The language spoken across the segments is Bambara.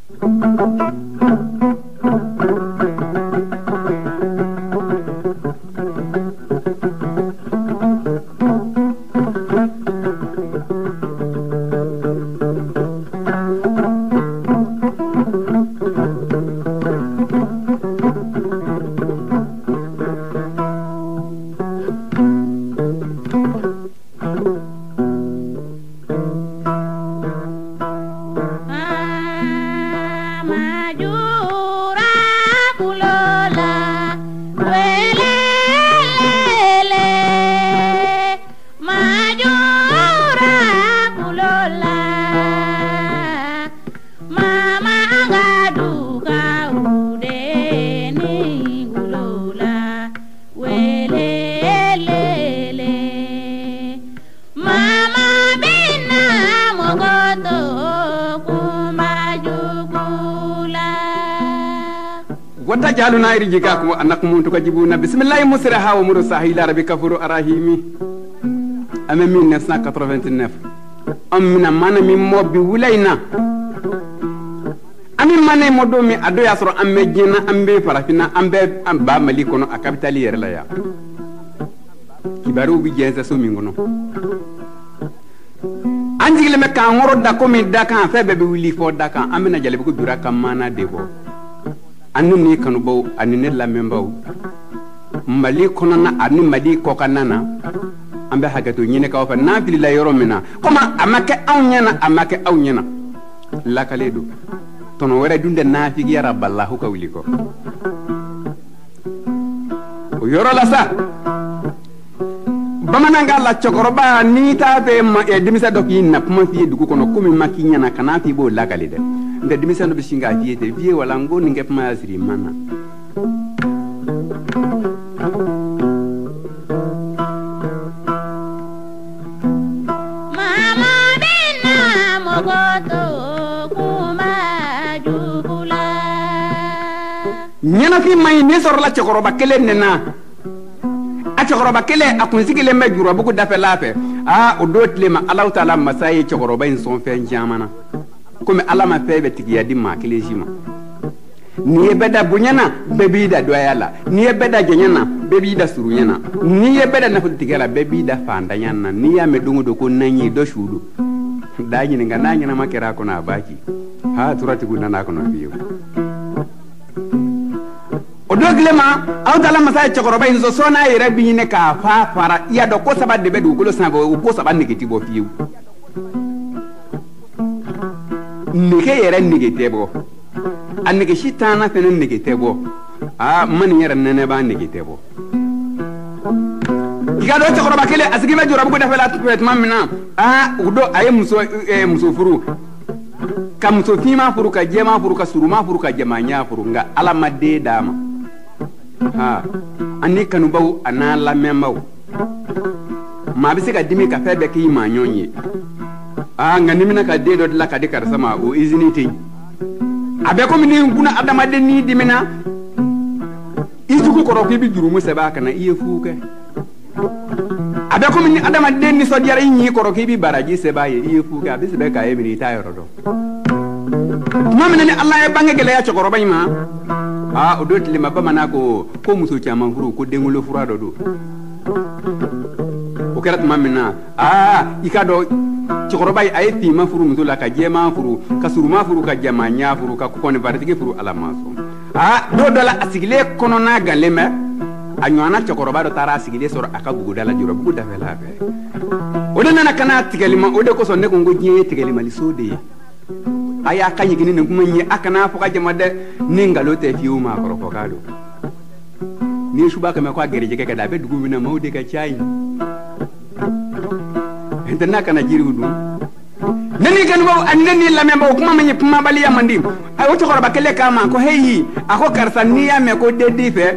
wata jalu na iri jiga ko anak mun to kajibuna bismillah musraha wa mursaha ila rabbika furu arahimi ame 1989 amina mana mi mobbi wulaina ami mane modo mi ado ya soro amme jina ambe parafina ambe amba mali kono a capitali yer la ya kibaru bi jenza so mi ngono anjigile me kan ngoro da ko mi da kan febe be wili fo da kan amina jale ko dura kam mana debo annu ni kanu baw anine la membaw mali kono na anu mali ko kanana ambe hagato nyine ka fa na fili la yoro mina koma amake aw nyena la kaledo tono wara dunde na fi ya rabballahu ka wili ko o yoro la sa bamananga la chokoroba ni ta be dimisa doki na puma fi dugu kono kumi makinya na kana fi bo la kalede nda dimisa no bishinga fi te vie wala ngo ninge puma asiri mana mama bina mogoto kuma jugula nyana fi mai ne sor la chokoroba kele nena chokoroba kele akun sigile me juro buku dafe lafe o dotle ma Allah taala masaye chokoroba in son fe jamana comme Allah ma febe tigiya dimma kele jima ni beda bunyana bebi da doyala ni beda jenyana bebi da surunyana ni beda na futigala bebi da fandanyana ni ya me dungu do ko nanyi do shudu dañi nga nanyi na makera ko na baki ha turati gudana ko no biyo o doglema aw tala masay chokoroba inzo sona yere bi ne ka fa fara ya do ko saba de bedu ko lo sabo ko saba negeti bo fiu nege yere negeti bo annege shitana fenen negeti bo man yere nene ba negeti bo iga do chokoroba kele asigi be jura bu defela tuet mamina udo aye muso furu kam muso fima furu ka jema furu ka suruma furu ka jamanya furu nga ala madde dama ani kanu baw ana la membaw ma bi se ka dimi ka febe ki ma nyonye nga nimina ka de do la ka de kar sama o iziniti abe ko min kuna adama de ni dimina ijuku koro ki bi juru musa ba kana iye fuke abe ko min adama de ni so diara yi koro ki bi baraji se ba ye iye fuke abi se be ka e mi ta yoro do mamina ni Allah ya bange gele ya chokoro bayma o do tilima bamana ko muso chama furu ko dengulo furado do o kerat mamina ikado chokoro bay ay fi ma furu muso la ka jema furu ka suruma furu ka jamanya furu ka ko ne bartike furu ala maso do la asigile kono na galeme anywana chokoro ba do tara asigile soro aka gugu dala juro bugu da fela be o de nana kana tigalima o de ko sonne ko ngoje tigalima li sode aya kanyi gini ne kuma nyi akana foka jamade ningalo te fiu ma koro fokado ni shuba kama kwa gereje ke da be dugu mina maude ka chai entana kana jiri hudu nani kan bo annani la membo kuma manyi puma bali ya mandim ay woto koro bakele kama ko heyi ako karsaniya me ko dedi fe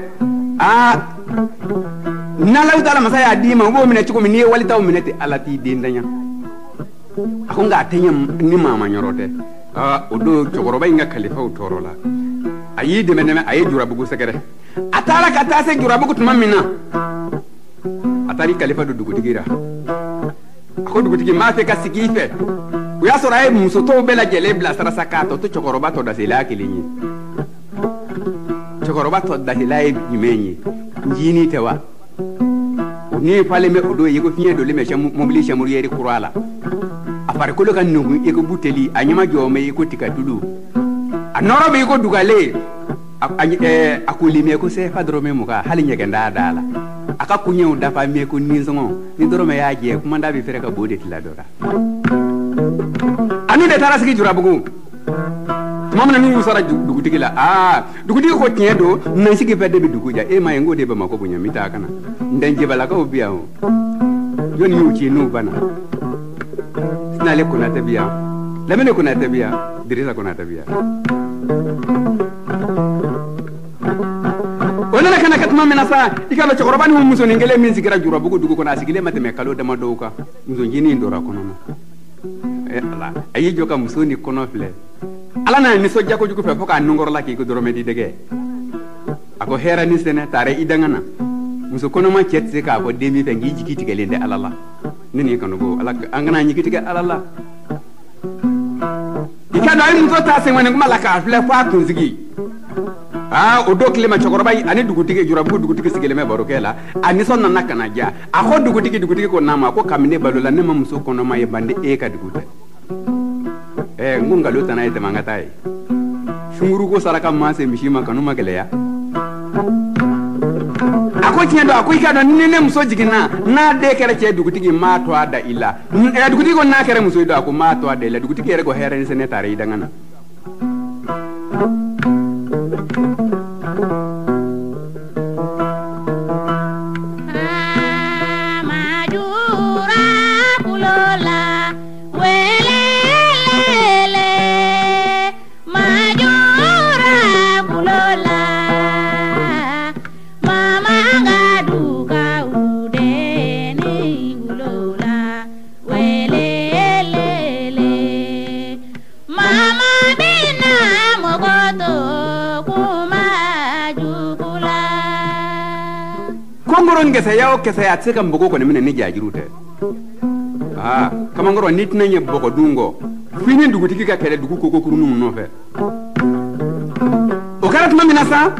nala utala masaya dima bo minati ko mini walita o minati alati dindanya ako nga tenya ni mama nyorote o do chokoroba inga khalifa utorola ayi de meneme ayi jura bugu sekere atala kata se jura bugu tumamina atari khalifa do dugu digira ako dugu digi ma fe ka sigife o y'a sɔrɔ a ye muso tɔw bɛɛ lajɛlen bila sarasa k'a tɔ to cɛkɔrɔba tɔ dasila kelen ye cɛkɔrɔba tɔ dasila ye jumɛn ye njini tɛ wa ni falen bɛ o don ye ko fiɲɛ dolen bɛ mobili chamurière kura la a farikolo ka nugu i ko buteli a ɲɛma jɔ mɛ i ko tiga tulu a nɔrɔ bɛ i ko dugale a ko limɛ ko sefa dɔrɔmɛ mugan hali ɲɛgɛnda da la a ka kuɲɛw dafa mɛ ko ninsɔngɔ ni dɔrɔmɛ y'a jɛ kumanda bɛ fɛrɛ ka bo de tila dɔ la anu de taara sigi Jurabugu tuma min na min sara dugutigi la dugutigi ko tiɲɛ don nansigi fɛ de bɛ dugu ja e ma ye n ko de Bamakɔ bonya n bɛ taa ka na n tɛ Njebalakaw bi yan o jɔnni y'u ci n'u banna Sinale Konatɛ bi yan Lamine Konatɛ bi yan Dirisa Konatɛ bi yan o nana kana kɛ tuma min na sa i ka dɔn cɛkɔrɔba ni musonin kelen min sigira Jurabugu dugu kɔnɔ a sigilen ma tɛmɛ kalo dama dɔw kan muso ncinin dɔra kɔnɔ ma Ala a y'i jɔ ka muso ni kɔnɔ filɛ Ala n'a nisɔndiya kojugu fɛ fo k'a nunkɔrɔla k'i ko dɔrɔmɛ di dɛgɛ a ko hɛrɛ ni sɛnɛ taara i danga na muso kɔnɔma cɛ tɛ se k'a fɔ den min fɛ k'i jigi tigɛlen tɛ Ala la ne n'i kanu ko Ala an kana jigi tigɛ Ala la i ka dɔn a ye muso ta sɛŋɛnni kuma la k'a filɛ fo a kunsigi o don tile ma cɛkɔrɔba ani dugutigi Jurabugu dugutigi sigilen bɛ barokɛ la a nisɔn nana ka na diya a ko dugutigi ko n'a ma ko kabini ne balola ne ma muso kɔnɔma ye bandi e ka dugu tɛ n ko nkalon tana ye tɛmɛ an ka taa ye sunguruko saraka ma se misi ma kanu ma gɛlɛya a ko tiɲɛ don a ko i ka dɔn ni ne muso jiginna n'a den kɛra cɛ dugutigi m'a to a da i la dugutigi ko n'a kɛra muso ye don a ko m'a to a da i la dugutigi yɛrɛ ko hɛrɛ ni sɛnɛ taara i danga na Kesaya o kesaya tse ka mbogo kɔni minɛ ni jajiru tɛ kamankɔrɔ ni tɛna ɲɛ bɔgɔ dun kɔ fini dugutigi ka kɛlɛ dugu koko kurunu nɔfɛ o kɛra tuma min na sa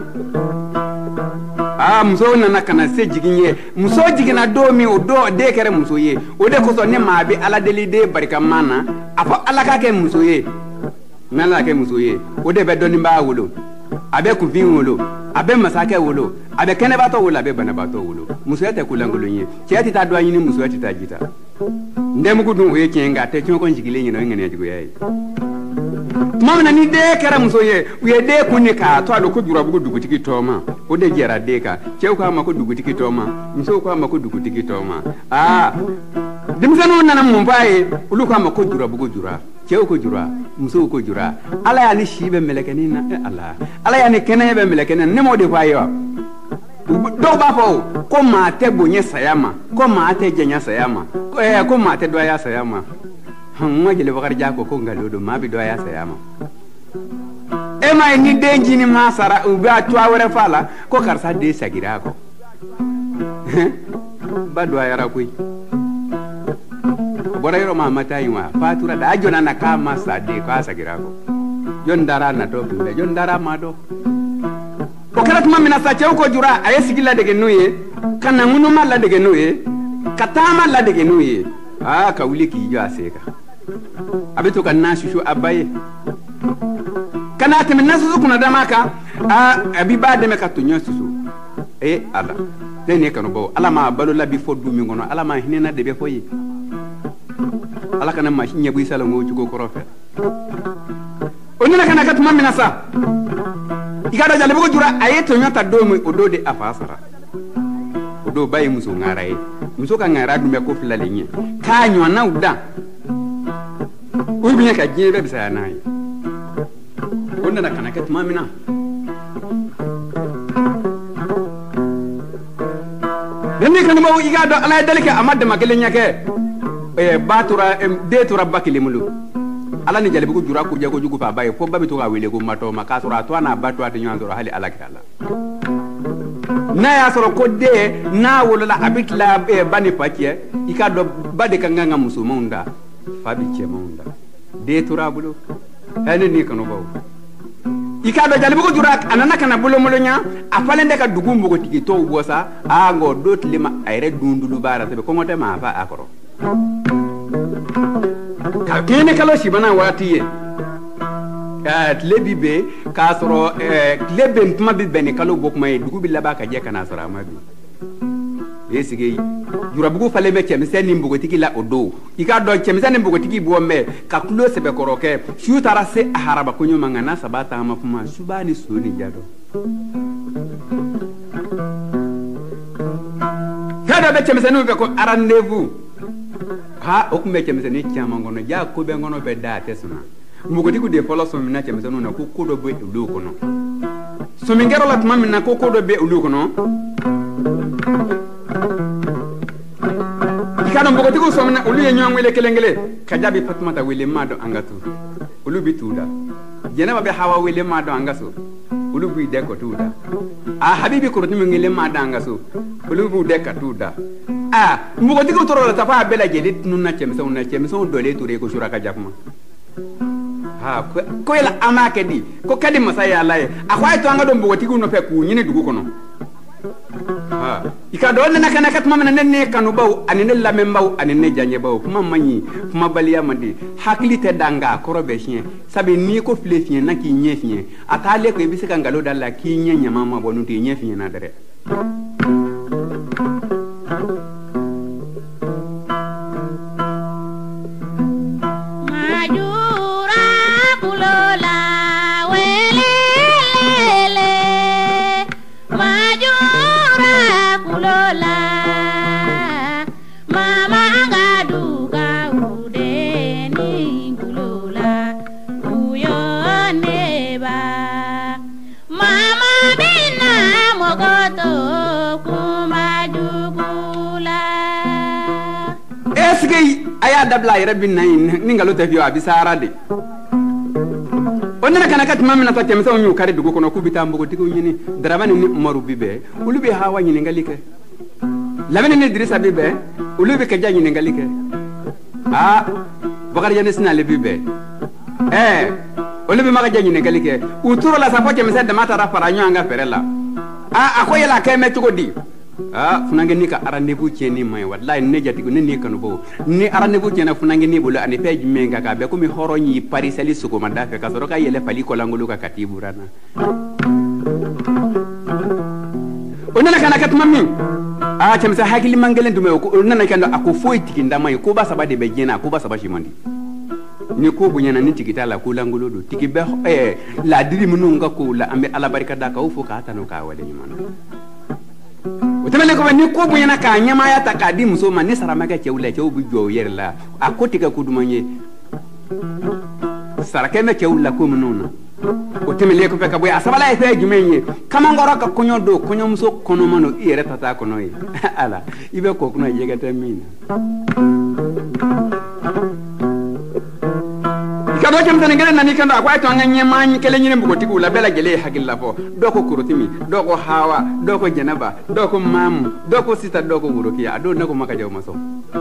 muso nana kana se jigin ye muso jiginna don min o don den kɛra muso ye o de kosɔn ne maa bɛ Ala deli den barikama na a fɔ Ala ka kɛ muso ye n'Ala kɛ muso ye o de bɛ dɔnnibaa wolo a bɛ kunfin wolo a bɛ masakɛ wolo a bɛ kɛnɛbaatɔ wolo a bɛ banabaatɔ wolo musoya tɛ kulankolon ye cɛ tɛ taa dɔn ɲini musoya tɛ taa jita ndɛmugu dun o ye tiɲɛ nka a tɛ tiɲɛ sigilen ɲɛna o ye ŋaniyajuguya ye tuma min na ni den kɛra muso ye u ye den kun de k'a to a don ko Jurabugu dugutigi tɔɔma o de jɛra den kan cɛw k'a ma ko dugutigi tɔɔma musow k'a ma ko dugutigi tɔɔma denmisɛnninw nana mun f'a ye olu k'a ma ko Jurabugu jura cɛw ko jura musow ko jura Ala y'a ni si bɛ mɛlɛkɛnin na Ala y'a ni kɛnɛya bɛ mɛlɛkɛnin na ne m'o de f'a ye wa dɔw b'a fɔ ko maa tɛ bonya saya ma ko maa tɛ janya saya ma ko maa tɛ dɔgɔya saya ma n ka Jeli Bakarijan ko nkalon don maa bɛ dɔgɔya saya ma e ma ye ni den jini ma sara u b'a cogoya wɛrɛ f'a la ko karisa den sagira a kɔ ba dɔgɔyara koyi o bɔra yɔrɔ ma taa yen wa fatura da a jɔna na k'a ma sa den k'a sagira a kɔ jɔn dara natɔ kunbɛn jɔn dara ma dɔn o kɛra tuma min na sa cɛw ko jura a ye sigi ladege n'u ye ka na ŋunuma ladege n'u ye ka taama ladege n'u ye ka wuli k'i jɔ a sen kan a bɛ to ka na susu a ba ye ka na tɛmɛ na susu kunna dama kan a b'i b'a dɛmɛ ka toɲɔ susu Ala ne ni kanubaw Ala m'a balola bi fɔ du min kɔnɔ Ala m'a hinɛna de bɛ fɔ ye Ala kana maa si ɲɛbɔ i sala ŋo cogo kɔrɔ fɛ o nana ka na kɛ tuma min na sa i ka dɔn Jalibugu jura a ye toɲɔ ta don min o don de a fa sara o don ba ye muso ŋara ye muso ka ŋara dun bɛ ko fila le ɲɛ k'a ɲɔgɔnnaw dan ou bien ka diɲɛ bɛɛ bisaya n'a ye o nana ka na kɛ tuma min na ni kanubaw i k'a dɔn Ala ye dali kɛ a ma dama kelen ɲɛ kɛ den tora ba kelen bolo Ala ni Jalibugu jura ko jago jugu fa ba ye fo ba bɛ to k'a wele ko matɔma k'a sɔrɔ a to n'a ba to a tɛ ɲɔgɔn sɔrɔ hali Ala kira la n'a y'a sɔrɔ ko den n'a wolola a bɛ tila ba ni fa cɛ i k'a dɔn ba de ka kan ka musomanw da fa bɛ cɛmanw da de tura bulu ene ni kanu bawo ika do jalibu jura anana kana bolo molonya afale ndeka dugu mbogo tigi to bosa a ngo dot lima ayre dundulu bara te ko ngote ma fa akoro ka kene kala shibana watiye ka tlebi be ka soro tlebe ntuma bi bene kala bokuma e dugu bi laba ka je kana soro amabi esige jura bugu fale be chemse ni mbogo tigi la odo ika do chemse ni mbogo tigi bo me ka kulo sebe koroke shu tarase aharaba kunyo mangana sabata amafuma subani suni jado kada be chemse no be ko rendez-vous ha okumbe chemse ni chama ngono ja ko be ngono be da tesuna mbogo tigi de polo so mina chemse no na ko kodo be ulu kono so mingero la tuma mina ko kodo be ulu kono ikano mbogo tigo somna ulu ye nyong wele kelengele kajabi fatma ta wele mado angatu ulu bituda jenaba be hawa wele mado angaso ulu bi deko tuda a habibi ko tumi ngele mado angaso ulu bu deka tuda a mbogo tigo toro ta fa bela jeli nunna chemso dole ture ko shura kajapma ha ko ela amake di ko kadi masaya laye akwai to anga do mbogo tigo no pe ku nyine dugu kono ha ikado na kana kat mamana nenne kanu baw anene lamem baw anene janye baw kuma manyi kuma baliya mandi hakilite danga korobe chien sabe ni ko fle fien na ki nye fien atale ko ibise kangalo dalla ki nye nyama ma bonu ti nye fien na dere majura kulola welele majura kulola mama ngaduka udeni kulola uyoneba mama bina mogoto kumajugula esge aya dabla rabbi nayin ningalo tafiyo abisara de onna kana kat mamina ta temsa onyu kare dugo kono kubita mbogo tigo nyini dramani ni umaru bibe ulubi hawa nyini ngalike labene ni idrisa bibe ulubi ka janyi ngalike ah bakar jani sina le bibe ulubi maka janyi ngalike uturo la sapo temsa de mata rafara nyu anga ferela akoye la keme tugo di funange ni ka rendez-vous tieni may wallahi ne jati ko ni kanu bo ni rendez-vous tiena funange ni bolo ane peji menga ka be ko mi horonyi parisali suko madafe ka soro ka yele fali ko langulu ka katiburana onana kana kat mammi chamsa hakili mangelen dume ko onana kando ako foyi tikinda may ko ba sabade be jena ko ba sabashi mandi ni ko bunyana ni tikita la ko langulu do tikibe la diri mununga ko la ambe ala barika da ka ufo ka tanu ka wale nyimana utemele ko ni ko bunyana ka nyama ya ta ka di muso man ni sarama ka chewle chew bu jo yer la akoti ka kudumanye sarake me chewla ko mununa utemele ko ka boy asabala e fe jumenye kama ngoro ka kunyo do kunyo muso kono mano ire tata kono yi ala ibe ko kuno yegata mina kado kem tan ngere nani kando akwa to nganye man kele nyine mbugo tiku la bela gele hagilla fo doko kurutimi doko hawa doko janaba doko mamu doko sita doko wuroki ado nako maka jaw maso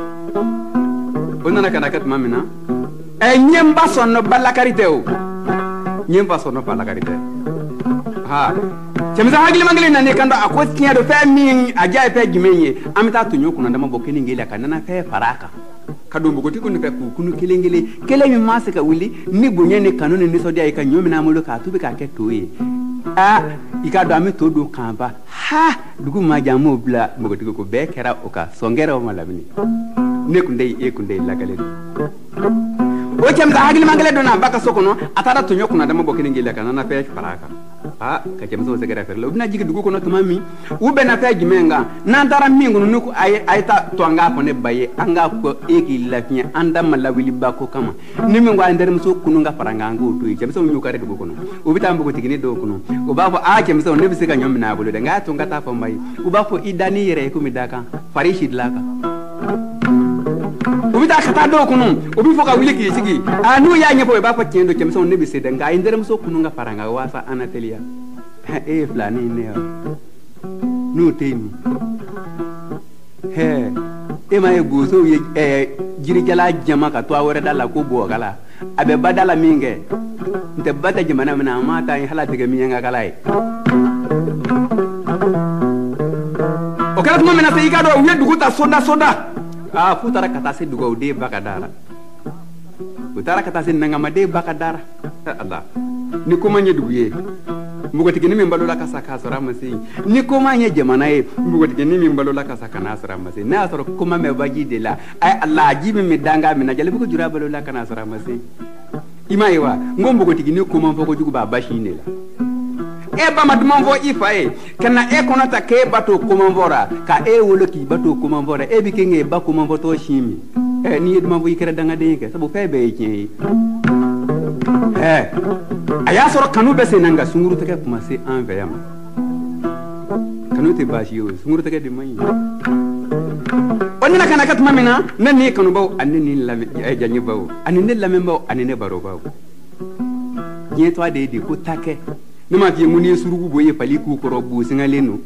onna kana kat mamina nyemba sonno balla karite o nyemba sonno balla karite ha chemza hagili mangele nani kando akwa tinya do fe mi aja fe gimenye amita tunyo kuna ndama bokeni ngele kanana fe faraka kadu mbugo tiku ni fe kunu kelengele kele mi masika wuli ni bunye ni kanuni ni so dia ika nyomi na mulu ka tubi ka ketoye ika do ami to do kamba ha dugu ma jamu bla mbugo tiku ko be kera oka songera o malabini ne kunde e kunde la kale o chemza hagili mangele do na baka sokono atara tunyo kuna dama bokeni ngele kanana fe faraka ka chemzo segera fer lo bina jigi dugu kono tumami ube na fe gimenga nan dara mingu nuku ay ta to anga ko ne baye anga ko eki lafnya anda malawili bako kama ni mingu andere muso kunu nga faranga ngo to chemzo nyuka re dugu kono ubita mbugo tigini do kono ubafo chemzo ne bisika nyomi na bolo de nga to ngata fo mai ubafo idani yere ko midaka farishi dilaka ubita kata do kono ubi foka wili ki sigi anu ya nyepo e bafo chendo chemzo ne bisida nga andere muso kunu nga faranga wasa anatelia flani ne no temi ma e goso ye jiri jala jama ka to awore dala ko bo kala abe badala minge nte bata jamana mina mata yi hala tege miyenga kalai o kala tuma mina se ikado uye duguta soda futara kata se dugo de bakadara futara kata se nangama de bakadara Allah ni kuma nye duguye mbugo tigini min balola kasa kasara masi ni kuma nye jamana ye mbugo tigini min balola kasa kana asara masi na asara kuma me baji de la ay Allah jibi mi danga mina jale bugo jura balola kana asara masi ima yiwa ngombugo tigini kuma foko jugu ba bashi ne la e ba maduma vo ifa e kana e konata ke bato kuma vora ka e wolo ki bato kuma vora e bi kenge ba kuma voto shimi e ni eduma vo ikere danga de ke sabu febe e aya soro kanu be senanga sunguru teke kuma se enveyam kanu te bashi yo sunguru teke de mai onna kana kat mamina nan ni kanu baw anni lame e janyi baw anni lame baw anni baro baw ni to ade di ko take nima fi muni surugu boye pali ku koro bu singalenu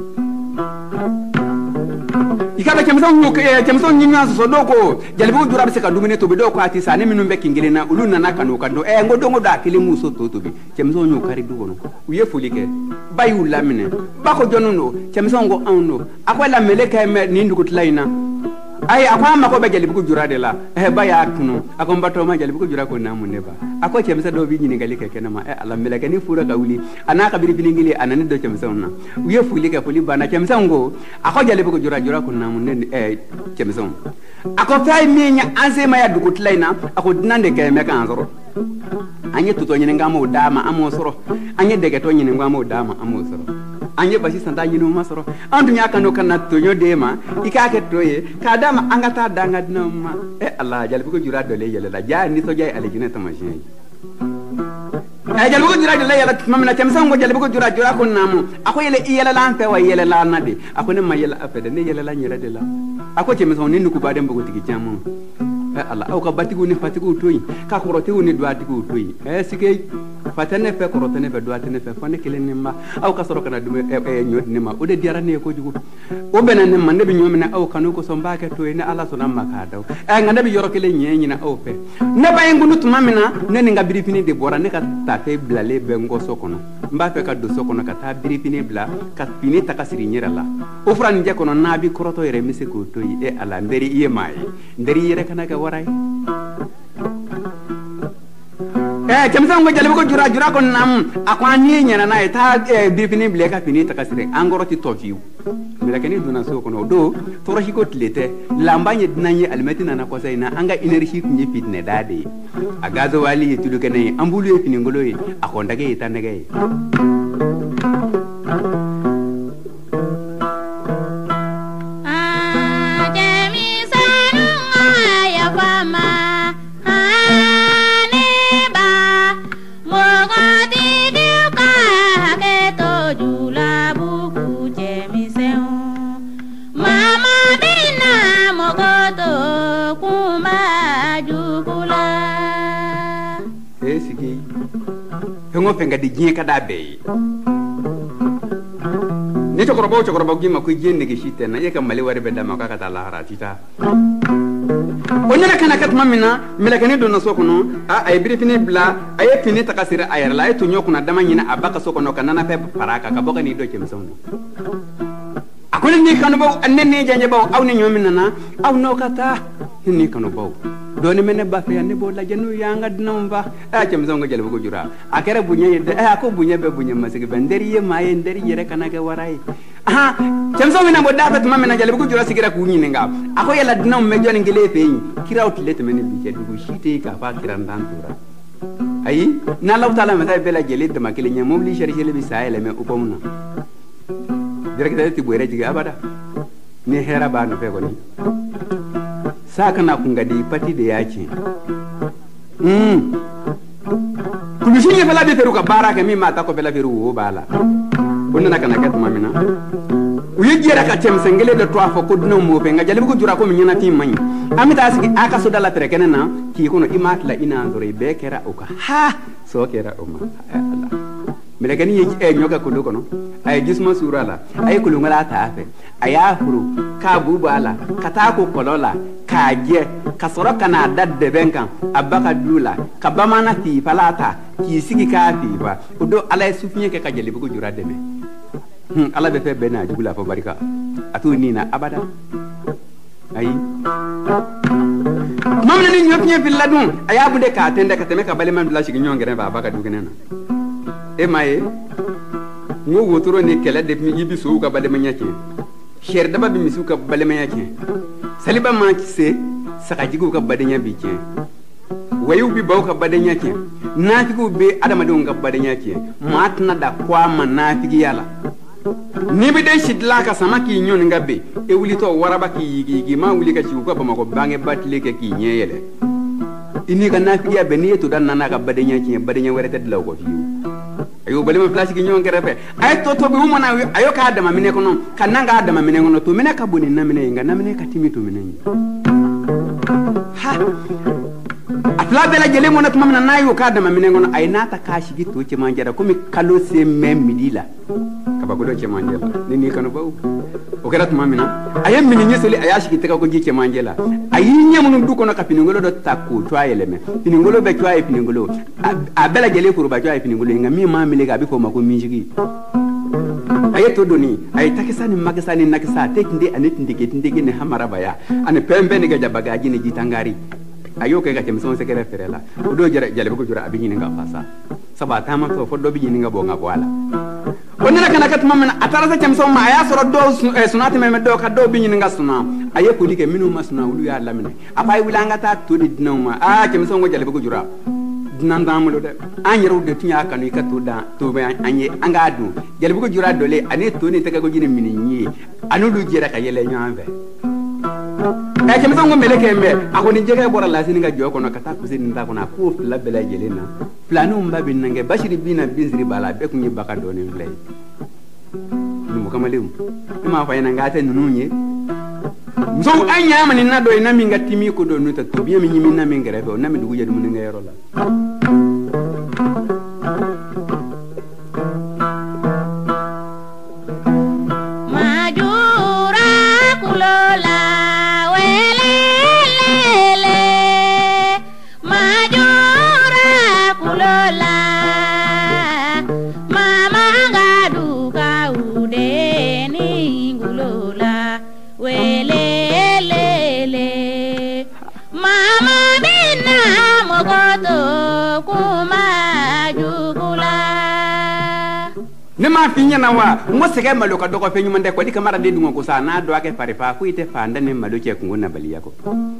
ikaba kemson nyinga so doko jalbu jura be se ka dumine to be doko ati sa ne minum be kingilena uluna na kanu kando ngodo da kile muso to be kemson nyu kari dugo no uye folike bayu lamine bako jonuno kemson go anno akwala meleka me ni ndugo tlaina ay akwa mako be jalbu jura de la baya kuno akon bato ma jalbu jura ko namu ne ba akwa kemsa do bi nyini ngali keke na ma ala meleka ni fura kawuli anaka biri bilingili anani do kemson na uye folike foli bana kemson go akwa jalbu jura ko namu ne kemson ako fay minya anse ma ya dugut layna ako dinande kay me kan zoro anye tuto nyine ngamo dama amo soro anye dege to nyine ngamo dama amo soro anye basi santa nyine ma soro andu nya kanu kana to nyo dema ikake toye ka dama angata danga dinama Allah jalbi ko jura dole yele la ja ni to jay alijina tamashin jalbi ko jura dole yele mamna kemsan go jalbi ko jura ko namu ako yele yele lan fe wa yele la nade ako ne ma yele afede ne yele la nyira de la ako kemsan ni nuku badem bugo tigi jamu Allah aw ka batigu ni fatigu toyi ka korote woni doatigu toyi sike fatane fe korote ne fe doatene fe fane kelen nimma aw ka soro kana dum nyot nimma o de diara ne ko jugu o benan nimma ne bi nyomina aw kanu ko so mbake toyi ne Allah so namma ka daw ngana bi yoro kelen nyenyi na aw fe ne baye ngunu tumamina ne ni ngabiri fini de bora ne ka ta fe blale be ngo sokono mba fe ka do sokono ka ta biri fini bla ka fini ta ka siri nyira la o fran je kono nabi koroto yere mise ko toyi Allah nderi iye mai nderi yere kana ka waray kemsan go jalbe ko jura ko nam akwani nyana na ta bifini ble ka fini takasire angoroti tofiu mila keni duna so kono do toroshi ko tlete lambanye dinanye almetina na ko sayna anga energy kunye fitne dade agazo wali yitulu kene ambulu fini ngolo yi akondage yitanage ngo fenga di jien kada be ni to korobo gi ma ko jien ne gishite na ye kam mali wari be dama ka kata la haratita onyana kana kat mamina melakani do na sokono ay biri fini bla ay fini takasira ayar la ay to nyokuna dama nyina abaka sokono kana na pe paraka ka bokani do kemsono akoni ni kanu baw annene janje baw aw ni nyomina na aw no kata ni kanu baw doni mene ba fe ne bo la jenu yanga dinam ba kemson go jalbu go jura akere bunye de ko bunye be bunye masigi ben deri ye maye deri yere kana ke warai kemson mina bo dafa tuma mena jalbu go jura sigira ku nyine nga ako yela dinam me joni ngele fe kirawt lete mene bi je dugo shite ka fa kiran dan tura ayi na law taala meta be la jeli de makile nya mom li shari shele bi saele me upomna direk ti boere jiga abada ni hera ba no fe ko ni saka na kungadi pati de yake kulushinye fala be feruka baraka mi mata ko bela feru wo bala onna na kana kat mamina uyejera ka temsengele de toa fo ko dino mo be ngajale ko jura ko mi nyana tim mani amita asiki aka so dala tere kenena ki kono imat la ina ndore be kera o ka so kera o ma Allah melekani ye nyoka ko kono ay gisma surala ay kulungala ta afe aya furu ka bubala kata ko kolola kaje ka sɔrɔ ka n'a da dɛbɛn kan a ba ka du la ka bamaana tiifala ta k'i sigi k'a tiifa o don ala ye sufiɲɛ kɛ ka jelibugu jura dɛmɛ ala bɛ fɛn bɛɛ n'a jugu la fɔ barika a t'o nin na abada ayi tuma min ni ɲɔfiɲɛ filila dun a y'a bunde k'a tɛntɛ ka tɛmɛ ka balima bila sigi ɲɔgɔn kɛrɛfɛ a ba ka du kɛnɛ na e m'a ye n ko wotoro ni kɛlɛ de i bi sow ka balimaya tiɲɛ sɛri daba bi misiw ka balimaya tiɲɛ saliba ma se sagajigiw ka badenya bi tiɲɛ wayiw bi baw ka badenya tiɲɛ naafigiw bɛ adamadenw ka badenya tiɲɛ maa tɛna da ko a ma naafigiya la n'i bɛ den si dilan ka sama k'i ɲɔni ka ben e wulitɔ waraba k'i yigi ma wuli ka sigi u ka bamakɔ bangeba tile kɛ k'i ɲɛ yɛlɛ i n'i ka naafigiya bɛn n'i ye to da nana ka badenya tiɲɛ badenya wɛrɛ tɛ dilan o kɔ fiyewu a y'o balima fila sigi ɲɔgɔn kɛrɛfɛ a ye to tobi u mana a y'o k'a dama minɛ kɔnɔ ka nan k'a dama minɛ kɔnɔ to minɛ ka bon ni naminɛ ye nka naminɛ ka timi to minɛ ye ha a fila bɛɛ lajɛlen kɔnɔ tuma min na n'a y'o k'a dama minɛ kɔnɔ a ye n'a ta k'a sigi to cɛmancɛ la komi kalo se mɛn midi la kabakolo cɛmancɛ la ni n'i kanubaw o kɛra tuma min na a ye mini ɲɛsoli a y'a sigi tɛgɛkoji cɛmancɛ la a y'i ɲɛ minnu du kɔnɔ ka finingolo dɔ ta k'o co a yɛlɛmɛ finingolo bɛ co a ye finingolo a bɛɛ lajɛlen koroba co a ye finingolo ye nka min m'a meleke a bɛ fɔ o ma ko minsigi a ye to doni a ye takisa ni makisa ni nakisa a tɛ tinde ani tindege ni hamarabaya ani pɛnpɛn ni gajabagaji ni jitangari a y'o kɛ ka cɛmisɛnw sɛgɛrɛ fɛrɛ la o don jalibugu jura a bɛ ɲini ka fasa sabu a taama tɔ fɔ dɔ bɛ ɲini ka bɔ a la o nana kana kɛ tuma min na a taara se cɛmisɛnw ma a y'a sɔrɔ dɔw suna tɛmɛ dɔw ka dɔw bɛ ɲini ka suna a ye koli kɛ minnu ma suna olu y'a laminɛ a ko a ye wuli an ka taa to di dunanw ma cɛmisɛnw ko jalibugu jura dunan t'an bolo dɛ an yɛrɛw de tun y'a kanu i ka to bɛ an ye an k'a dun jalibugu jura dɔlen ani to ni tɛgɛkoji ni mini ye ani olu jɛra ka yɛlɛ ɲɔgɔn fɛ cɛmisɛnw ko mɛlɛ kɛ mɛ a ko ni jɛgɛ bɔra lasini ka jɔ kɔnɔ ka taa kusi nin ta kɔnɔ a k'o fila bɛɛ lajɛlen na filaninw ba bɛ nankɛ basiri bin na binsiri b'a la bɛɛ tun ye baka dɔɔnin filɛ ye numu kamalenw ne m'a fɔ a ɲɛna n k'a tɛ ninnu ye musow an ɲa ma nin na dɔ ye na min ka timi ko dɔ n'o tɛ tobiɲɛ min ɲimi na min kɛrɛfɛ o na min dugu jɛ dumunikɛyɔrɔ la ne m'a f'i ɲɛna wa n ko sɛgɛ malo ka dɔgɔ fɛn ɲuman tɛ kɔdi kamara de dungo ko sa n'a dɔ a kɛ farifa ko i tɛ fanda ni malo cɛ kungo nabaliya kɔ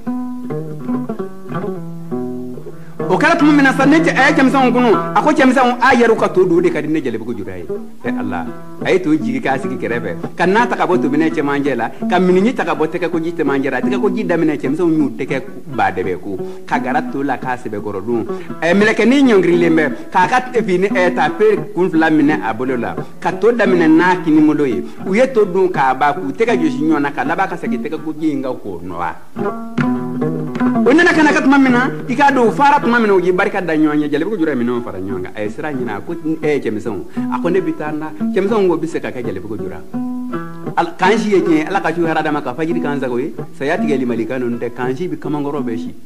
o kɛra tuma min na sa ne a ye cɛmisɛnw kɔnɔ a ko cɛmisɛnw a yɛrɛw ka to don de ka di ne jalibugu jura ye ala a ye to jigi k'a sigi kɛrɛfɛ ka n'a ta ka bɔ tobinɛ cɛmancɛ la ka miniji ta ka bɔ tɛgɛkoji cɛmancɛ la tɛgɛkoji daminɛ cɛmisɛnw y'u tɛgɛ badɛbɛ ko ka gara to la k'a sɛbɛkɔrɔ dun mɛlɛkɛnin ɲɔngirilen bɛ k'a ka fini tape kun fila minɛ a bolo la ka to daminɛ n'a kinimolo ye u ye to dun k'a ba k'u tɛgɛ josi ɲɔgɔn na ka laban ka segin tɛgɛkoji in ka k'o nɔgɔya o nana kana kɛ tuma min na i k'a dɔn u fara tuma min na u ye barika da ɲɔgɔn ye jalibugu jura ye minɛnw fara ɲɔgɔn kan a ye sira ɲini a ko cɛmisɛnw a ko ne bɛ taa n da cɛmisɛnw ko bɛ se ka kɛ jalibugu jura k'an si ye tiɲɛ ala ka su hɛrɛ d'a ma ka fajiri k'an sago ye saya tigɛli malika ninnu tɛ k'an si bɛ kamankɔrɔ bɛ si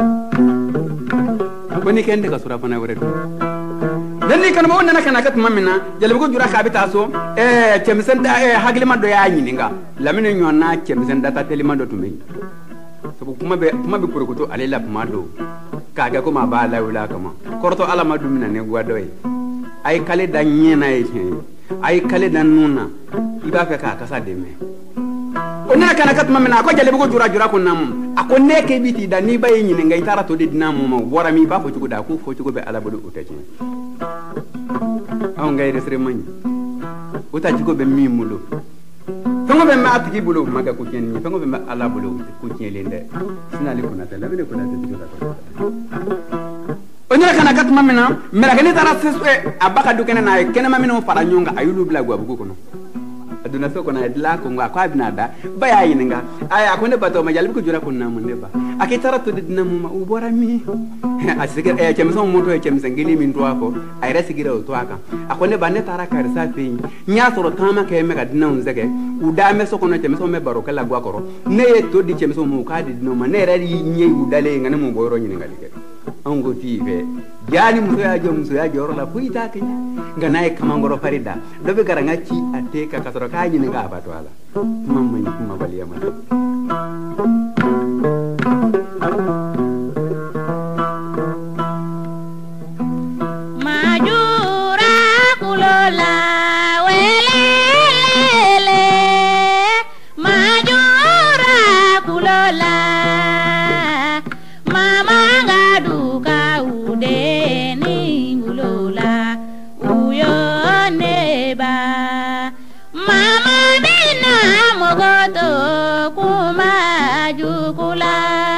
ko ni kɛ n tɛ ka surafana wɛrɛ dun denni kanubaw nana kana kɛ tuma min na jalibugu jura k'a bɛ taa so cɛmisɛn hakilima dɔ y'a ɲininka lamini ɲɔgɔn n'a cɛmisɛn data telima dɔ tun bɛ yen sabu kuma bɛ korokoto ale la kuma do k'a kɛ komi a b'a lawuli a kama kɔrɔtɔ ala ma dumuni na ni guwa dɔ ye a ye kale da ɲɛ na ye tiɲɛ ye a ye kale da nun na i b'a fɛ k'a kasa dɛmɛ o nana kana kɛ tuma min na a ko jalibugu jura ko naamu a ko ne k'e bi t'i da n'i ba ye ɲininka i taara to di dinaa ma o bɔra min i b'a fɔ cogo di a ko fɔ cogo bɛ ala bolo o tɛ tiɲɛ anw ka yɛrɛsere man ɲi o ta cogo bɛ min bolo fɛn o fɛn bɛ a tigi bolo o ma kɛ ko tiɲɛni ye fɛn o fɛn bɛ ala bolo ko tiɲɛlen tɛ sinali konatɛ lamini konatɛ tigi la o nana kana kɛ tuma min na mɛlɛkɛnin taara a ba ka du kɛnɛ na a ye kɛnɛma minnu fara ɲɔgɔn kan a y'olu bila gabugu kɔnɔ aduna so kona dila ko ngwa kwa binada ba ya yininga aya ko ne bato ma jalibi ko jura ko na mun ne ba akitara to dina mu ma ubora mi asigira chemso moto chemse ngili min to ako ay resigira to aka akone ba ne tara kar sa fe nya soro tama ke me ga dina unzege udame so kono chemso me baro kala gwa koro ne to di chemso mu ka di no ma ne rari nye udale ngane mu boyro nyininga like ango tibe jani muso ya joro la puita ke ngana e kamangoro farida dobe garanga ci ateka kasoro ka nyini ga batwala mamma ni kuma baliya mata majura kulola welele majura kulola mama ngaduka udeni ngulola uyo neba mama bina mogoto kumajukula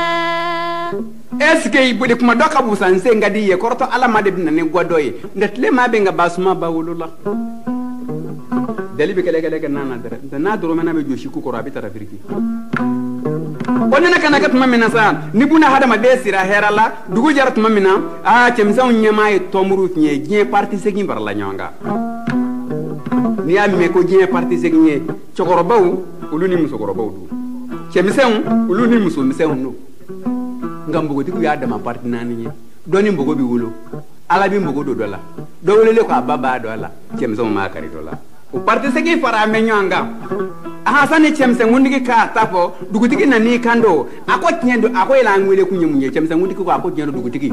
eske ibudi kuma doka busanse ngadi ye korto ala made bina ne godoye ndetle mabe nga basuma bawulula dalibi kele nana dara na doro mena be joshi ku koro abita rafirki onena kana kat mamina sa ni buna hada ma desira herala dugu jarat mamina chemsa unyama e tomru nye gien parti segi barla nyanga ni amme ko gien parti segi nye chokoro baw uluni muso koro baw du chemsa uluni muso misa no ngambo goti ku ya da ma parti nani nye doni mbogo bi wulo ala bi mbogo do dola do wolele ko ababa dola chemsa ma kari dola o parti segi fara me nyanga ahasane chemse ngundiki ka tapo dugutiki nani kando ako tiendo ako ila ngwele kunyemunye chemse ngundiki ko ako tiendo dugutiki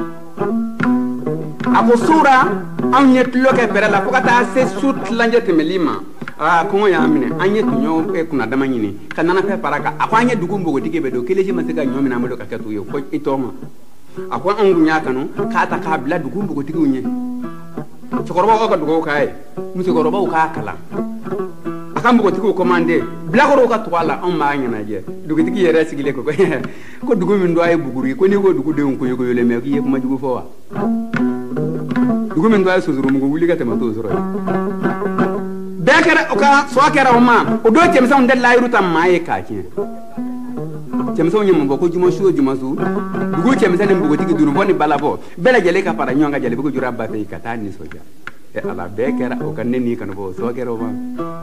ako sura anye tloke perala fokata se sut lanje temelima kongo ya amine anye tunyo e kuna dama nyini kanana pe paraka ako anye dugumbo gotike bedo keleji masika nyomi na medo kakatu yo ko itoma ako angunya kanu kata kabla dugumbo gotike unye chokoroba ko dugo kai musikoroba ka kala akambo tiko commandé blakoro ka twala on ma nyana je dugu tiki yere sigile ko ko dugu min do ay buguri ko ni ko dugu de ko yego yole me ko yeko majugo fo wa dugu min do ay suzuru mu wuli ka tema to zoro bekere o ka so akera o ma o do tem sa on de layru tam ma e ka kin tem sa nyum bo ko juma shu juma su dugu tem sa ne mbugo tiki duru boni balabo bela jele ka para nyonga jele ko jura ba fe ka tani soja e ala bekere o kan ne ni kan bo so akera o ma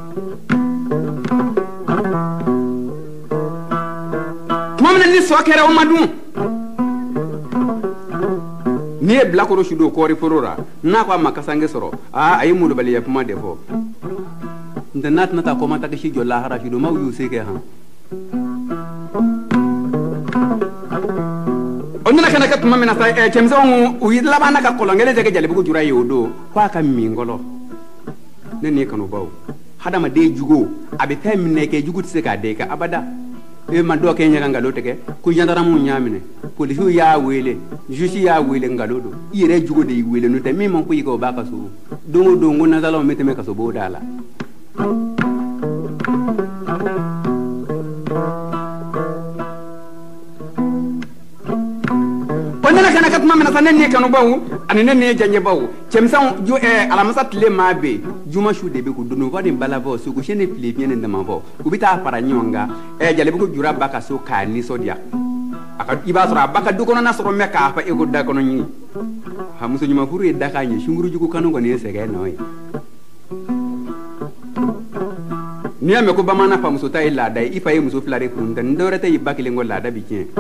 mamna ni sokera o madu ni e blakoro shudo ko ri porora na ko makasange soro ayi mudo bali ya puma defo ndanat nata ko mata shi jolla hara shudo maw yu seke ha onna kana kat mamina sa e chemza o yidla bana ka kolongele jege jale bugo jura yodo kwa ka mingolo ne ne kanu baw hadama de jugo abe tamine ke jugu tse ka de ka abada e man do ke nyanga ngalote ke ku jandara mu nyamine polisi ya wele jusi ya wele ngalodo ire jugo de wele no te mi mon ku yiko baka so dongo na zalo meteme ka so bodala onena kana kat mamena sanen ne kanu bawu anene ne janye bawu chemsan ju alamasa tile mabe juma shu de be ko dono vadi balavo so ko shene pile bien ndama bo ubita para nyonga jale ko jura baka so ka ni so dia aka iba sura baka du kono na so meka fa e ko da kono nyi ha muso nyuma furu e daka nyi shunguru jugo kanu ko ne sege noy ni ame ko bamana fa muso ta illa dai ifa e muso flare ko ndore te ibakile ngol la da bi kien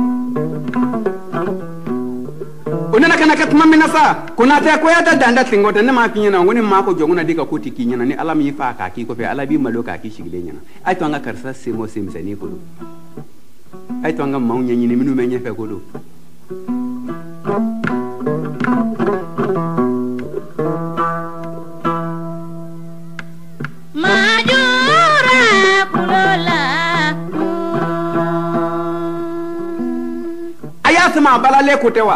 onena kana kat mamina sa kuna ta ko yata danda tingote ne ma pinyana ngoni ma ko jonguna dika ko tikinyana ni alam yi fa ka ki ko fe alabi maloka ki shigile nyana ay to anga karsa semo semse ni ko ay to anga mawnya nyini minu menye fe ko do majura kulola ayasma balale ko tewa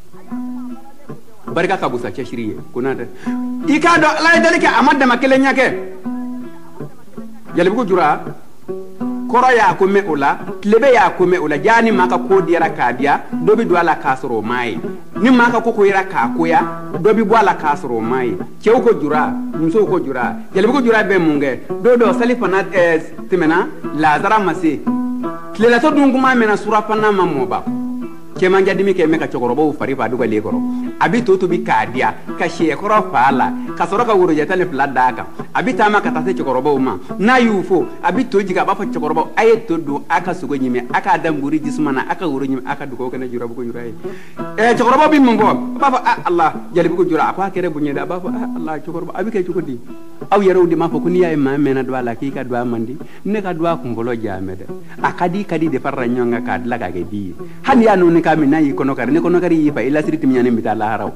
barka ka busa ce shiriye kuna da ikado Allah dalike amadda makele nyake yalbi ko jura koro ya ko me ula lebe ya ko me ula jani maka ko diara ka dia dobi do ala kasoro mai ni maa ka ko yira k'a koya dɔ bi bɔ a la k'a sɔrɔ o maa ye cɛw ko jura musow ko jura jelibu ko jura bɛ mun kɛ don dɔ sali fana tɛmɛna lazara ma se tilelatɔ dun kuma mɛna surafana ma mɔba cɛmanja dimi kɛ mɛ ka cɛkɔrɔbaw fari fa dugalen kɔrɔ a bi to tobi k'a diya ka siyɛkɔrɔ fa la ka sɔrɔ ka worojɛ ni fila d'a kan a bi taama ka taa se cɛkɔrɔbaw ma n'a y'u fo a bi to jigin a b'a fɔ cɛkɔrɔbaw a ye to don a ka sogo ɲimi a k'a da muru jisuma na a ka woro ɲimi a ka dugawu kɛnɛ jurabugu jura ye cɛkɔrɔbaw bi mun fɔ a b'a fɔ ala jalibugu jura a ko a kɛra bonya dɛ a b'a fɔ ala cɛkɔrɔba a bi kɛ cogo di aw yɛrɛw de m'a fɔ ko n'i y'a ye maa mɛnna don a la k'i ka don a man di ne ka don a kunfɔlɔ jaamɛ dɛ a ka di de farala ɲɔgɔn kan k'a dilan k'a kɛ di ye hali y'a nuni k'a min n'a y'i kɔnɔ kari ni kɔnɔkari y'i fa i lasiri timiɲani bɛ taa laharaw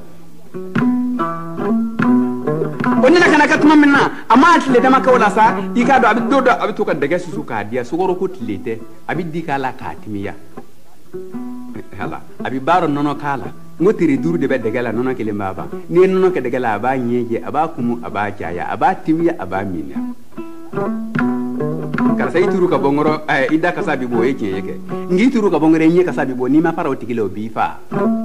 o nana kana kɛ tuma min na a ma tile dama kɛ o la sa i k'a dɔn a bɛ don dɔ a bɛ to ka dɛgɛ susu k'a diya sukaro ko tile tɛ a bɛ di k'a la k'a timiya hala a bɛ baara nɔnɔ k'a la n ko tiri duuru de bɛ dɛgɛ la nɔnɔ kelen b'a ban n'i ye nɔnɔ kɛ dɛgɛ la a b'a ɲɛjɛ a b'a kumu a b'a caya a b'a timiya a b'a minya karisa i turu ka bɔ nkɔrɔ i da kasa bɛ bɔ o ye tiɲɛ ye kɛ nka i turu ka bɔ nkɔrɔ i ɲɛ kasa bɛ bɔ n'i ma fara o tigi la o b'i fa.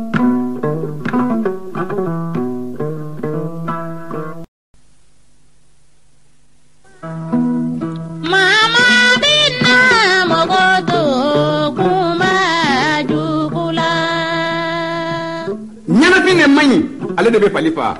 Ale de bɛ fali fa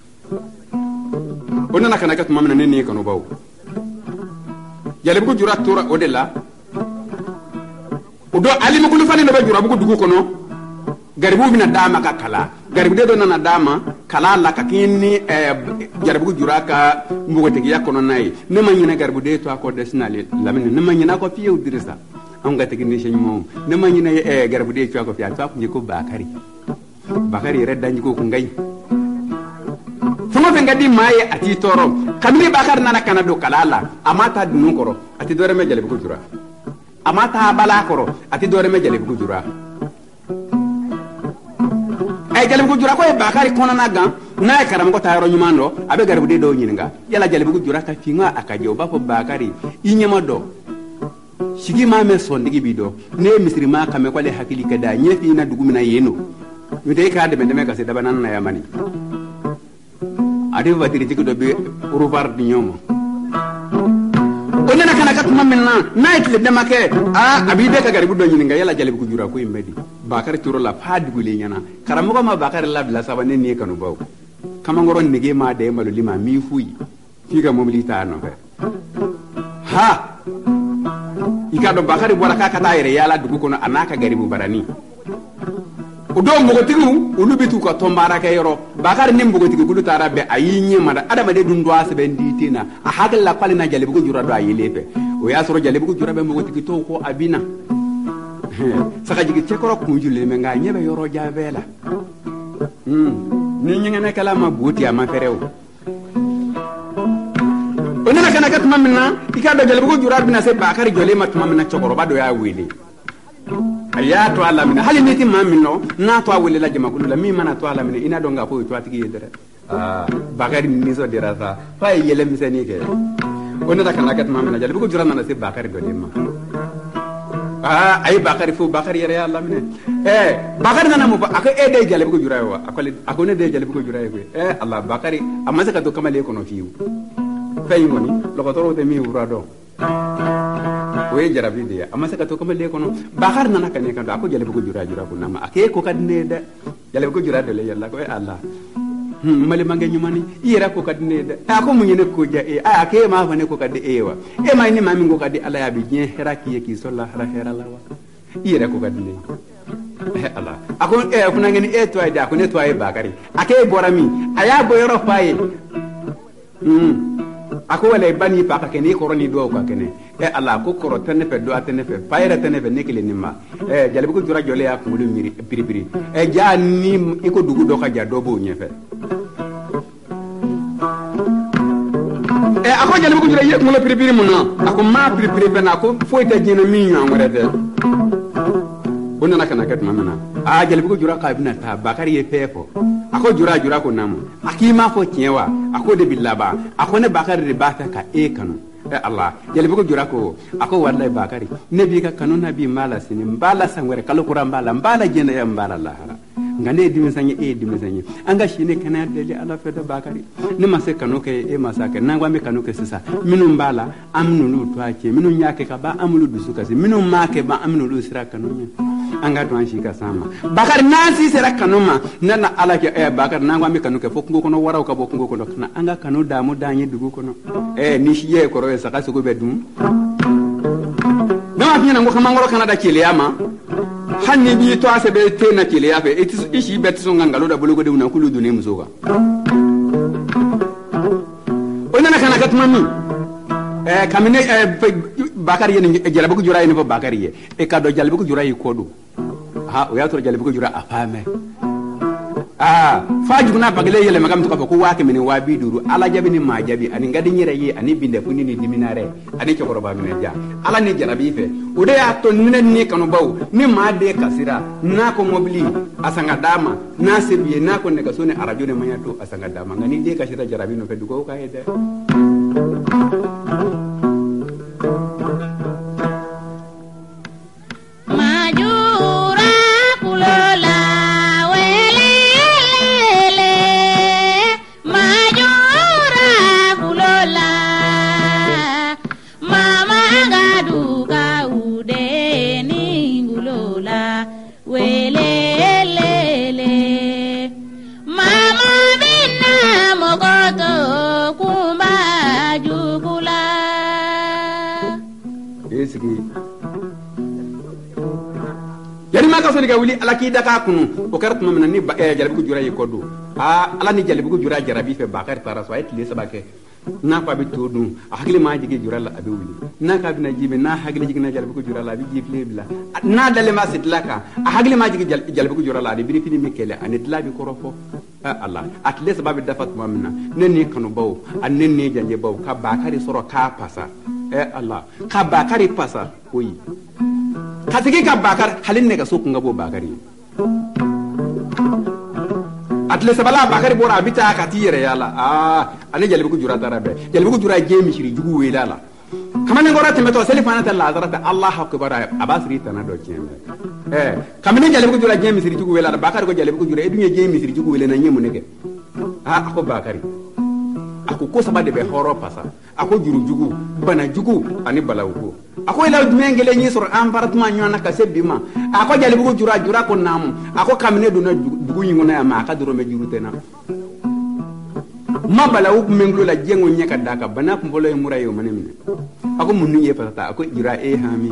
o nana kana kɛ tuma min na ne ni kanubaw jalibugu jura tora o de la o don alimukulu fani de bɛ jurabugu dugu kɔnɔ garibuw bɛna d'a ma ka kala garibuden dɔ nana d'a ma kala la ka k'i ni jaribugu jura ka npogotigiya kɔnɔna ye ne ma ɲinɛ garibuden to a kɔ dɛ sinale lamini ne ma ɲinɛ a kɔ fiyewu dirisa anw ka technicien ɲumanw ne ma ɲinɛ garibuden to a kɔ fiye a to a kun ye ko bakari yɛrɛ danjigo kun ka ɲi fɛn o fɛn ka di maa ye a t'i tɔɔrɔ kabini bakari nana kana don kala la a ma taa dunun kɔrɔ a tɛ dɔwɛrɛ mɛn jalibugu jura a ma taa bala kɔrɔ a tɛ dɔwɛrɛ mɛn jalibugu jura jalibugu jura ko ye bakari kɔnɔna gan n'a ye karamɔgɔ ta yɔrɔ ɲuman dɔ a bɛ garibuden dɔw ɲininka yala jalibugu jura ka finga a ka jɛ o b'a fɔ bakari i ɲɛma dɔ sigi maa mɛn sɔntigi b'i dɔn ne ye misiri maa kan mɛn ko ale hakili ka da ɲɛ fi na dugu min na yen no n'o tɛ e k'a dɛmɛ ka se daba naani na yan mani a de vatiritigi dɔ bɛ uruvar di ɲɔgɔn ma o nana kana ka tuma min na n'a ye tile dama kɛ a b'i bɛɛ ka garibu dɔ ɲininka yala jalibugu jura ko in bɛ di bakari tora la f'a dugulen ɲɛna karamɔgɔ ma bakari labila saba ne ni kanubaw kamankɔrɔ nege ma da e maloli ma min foyi f'i ka mobili t'a nɔfɛ ha i k'a dɔn bakari bɔra k'a ka taa yɛrɛ yaala dugu kɔnɔ a n'a ka garibu barani o don npogotigiw olu bɛ t'u ka tɔn baara kɛ yɔrɔ bakari ni npogotigikulu taara bɛn a y'i ɲɛ mada adamaden dun don a sɛbɛn di ten na a hakili la k'ale na jalibugu jura don a yelen fɛ o y'a sɔrɔ jalibugu jura bɛ npogotigitɔw ko a bɛ na sagajigi cɛkɔrɔ kun julen bɛ nka a ɲɛ bɛ yɔrɔ jan bɛɛ la ni ɲɛgɛnɛkɛla ma bo ten a ma fɛrɛ o o nana kana kɛ tuma min na i k'a dɔn jalibugu jura bɛna se bakari jɔlen ma tuma min na cɛkɔrɔba dɔ y'a wele a y'a to a lamina hali ni tɛ maa min nɔ n'a to a welela jamakulu la min mana to a lamina i n'a dɔn k'a fɔ o ye tuwatigi ye dɛrɛ bakari nisɔndiyara sa f'a ye yɛlɛ misɛnnin kɛ o nana kana kɛ tuma min na jalibugu jura nana se bakari dɔlen ma a ye bakari fo bakari yɛrɛ y'a laminɛ bakari nana mun fɔ a ko e de ye jalibugu jura ye wa a ko ne de ye jalibugu jura ye koyi ala bakari a ma se ka to kamalen kɔnɔ fiyewu fɛn in kɔni dɔgɔtɔrɔw tɛ min fura dɔn o ye jarabi de ye a ma se ka to kamalen kɔnɔ bakari nana ka ne kan don a ko jalibugu jura ko nama a ko e ko ka di ne ye dɛ jalibugu jura dɔlen yɛlɛla ko ala malimankɛ ɲuman i yɛrɛ ko ka di ne ye dɛ a ko mun ye ne ko diya e a ko e m'a fɔ ne ko ka di e ye wa e ma ye ni maa min ko ka di ala ye a bɛ diɲɛ hɛrɛ k'i ye k'i sɔrɔ lahara hɛrɛ la wa i yɛrɛ ko ka di ne ye ala a ko kunankɛni e to a ye dɛ a ko ne to a ye bakari a ko e bɔra min a y'a bɔ yɔrɔ f'a ye a ko wala i ba n'i fa ka kɛnɛ i kɔrɔ n'i dɔw ka kɛnɛ ala ko kɔrɔ tɛ ne fɛ dɔgɔ tɛ ne fɛ fa yɛrɛ tɛ ne fɛ ne kelen ni ma jalibugu jura jɔlen y'a kunkolo miiri piripiri ja ni i ko dugu dɔ ka ja dɔ b'o ɲɛfɛ a ko jalibugu jura i ye kunkolo piripiri mun na a ko maa piripiri fɛn na a ko foyi tɛ diɲɛ min ɲɔgɔn wɛrɛ tɛ o nana ka na kɛ tuma min na jalibugu jura k'a bɛna taa bakari ye fɛn fɔ a ko jura ko naamu a k'i m'a fɔ tiɲɛ wa a ko de bi laban a ko ne bakari de b'a fɛ ka e kanu ala jalibugu jura ko a ko walayi bakari ne b'i ka kanu na bi n b'a la sini n b'a la san wɛrɛ kalo kura n b'a la jɛnɛya n b'a la lahara ngane dimisanye e dimisanye anga shine kana deli ala feda bakari ni mase kanu ke e masake nangwa me kanu ke sisa minu mbala amnu lu twache minu nyake ka ba amulu dusuka si minu make ba amnu lu sira kanu nya anga to an shika sama bakari nasi sira kanu ma nana ala ke e bakari nangwa me kanu ke fokungo kono waraw ka bokungo kono na anga kanu damu danye dugu kono ni shiye koro e saka sugo bedum dama fina ngo kamangoro kana da kiliyama hanni bi to ase be te na kile yafe ishi bet so ngangalo da bulugo de una kulu dune musoga onana kana katmami kamine bakari yen jalabu ko jura yen fo bakari ye e kado jalabu ko jura yi kodu ha o ya to jalabu ko jura afame faaju na bagle yele magam to ko waake min wa bi duru ala jabi ni ma jabi ani ngadi nyere ye ani binde funi ni diminare ani chokoro ba min ja ala ni jarabi fe o de ya to ninen ni kanu baw ni ma de kasira na ko mobili asanga dama na sebiye na ko ne ka sone arajo ne mayato asanga dama ngani de kasira jarabi no fe dugo ka hede yari ma ka so ni ga wuli ala ki daka kunu o karat ma ni jarabi ko jura yi kodu ala ni jarabi ko jura jarabi fe bakar tara so ay tile sabake na ko abi todu hakli ma jigi jura la abi wuli na ka bina jibe na hakli jigi na jarabi ko jura la abi jible bila na dale ma sitlaka hakli ma jigi jarabi ko jura la abi biri fini mikele ani dlabi korofo Allah at least babi dafat mamna nenni kanu baw an nenni janje baw ka bakari soro ka pasa Allah ka bakari pasa oyi kasigi ka bakar halin ne ka so kunga bo bakari at least bala bakari bora bita ka tiyere yala ani jalbi ko jura darabe jalbi ko jura jemi shiri jugu welala kamane ngora temeto selifana ta lazarata Allah akbar abasri tanado chembe kamane jalbi ko jura jemi shiri jugu welala bakari ko jalbi ko jura edunye jemi shiri jugu welena nyemu nege ako bakari ako ko sabade be horo pasa ako juru jugu bana jugu ani balawko ako ila dumengele nyi sor ambaratma nyona ka sebima ako jalbi ko jura ko namu ako kamine do na jugu nyingona ma ka duro me juru tena ma balawu menglo la jengo nyaka daka bana ko mbolo e murayo manemne ako munni ye pata ako jura e hami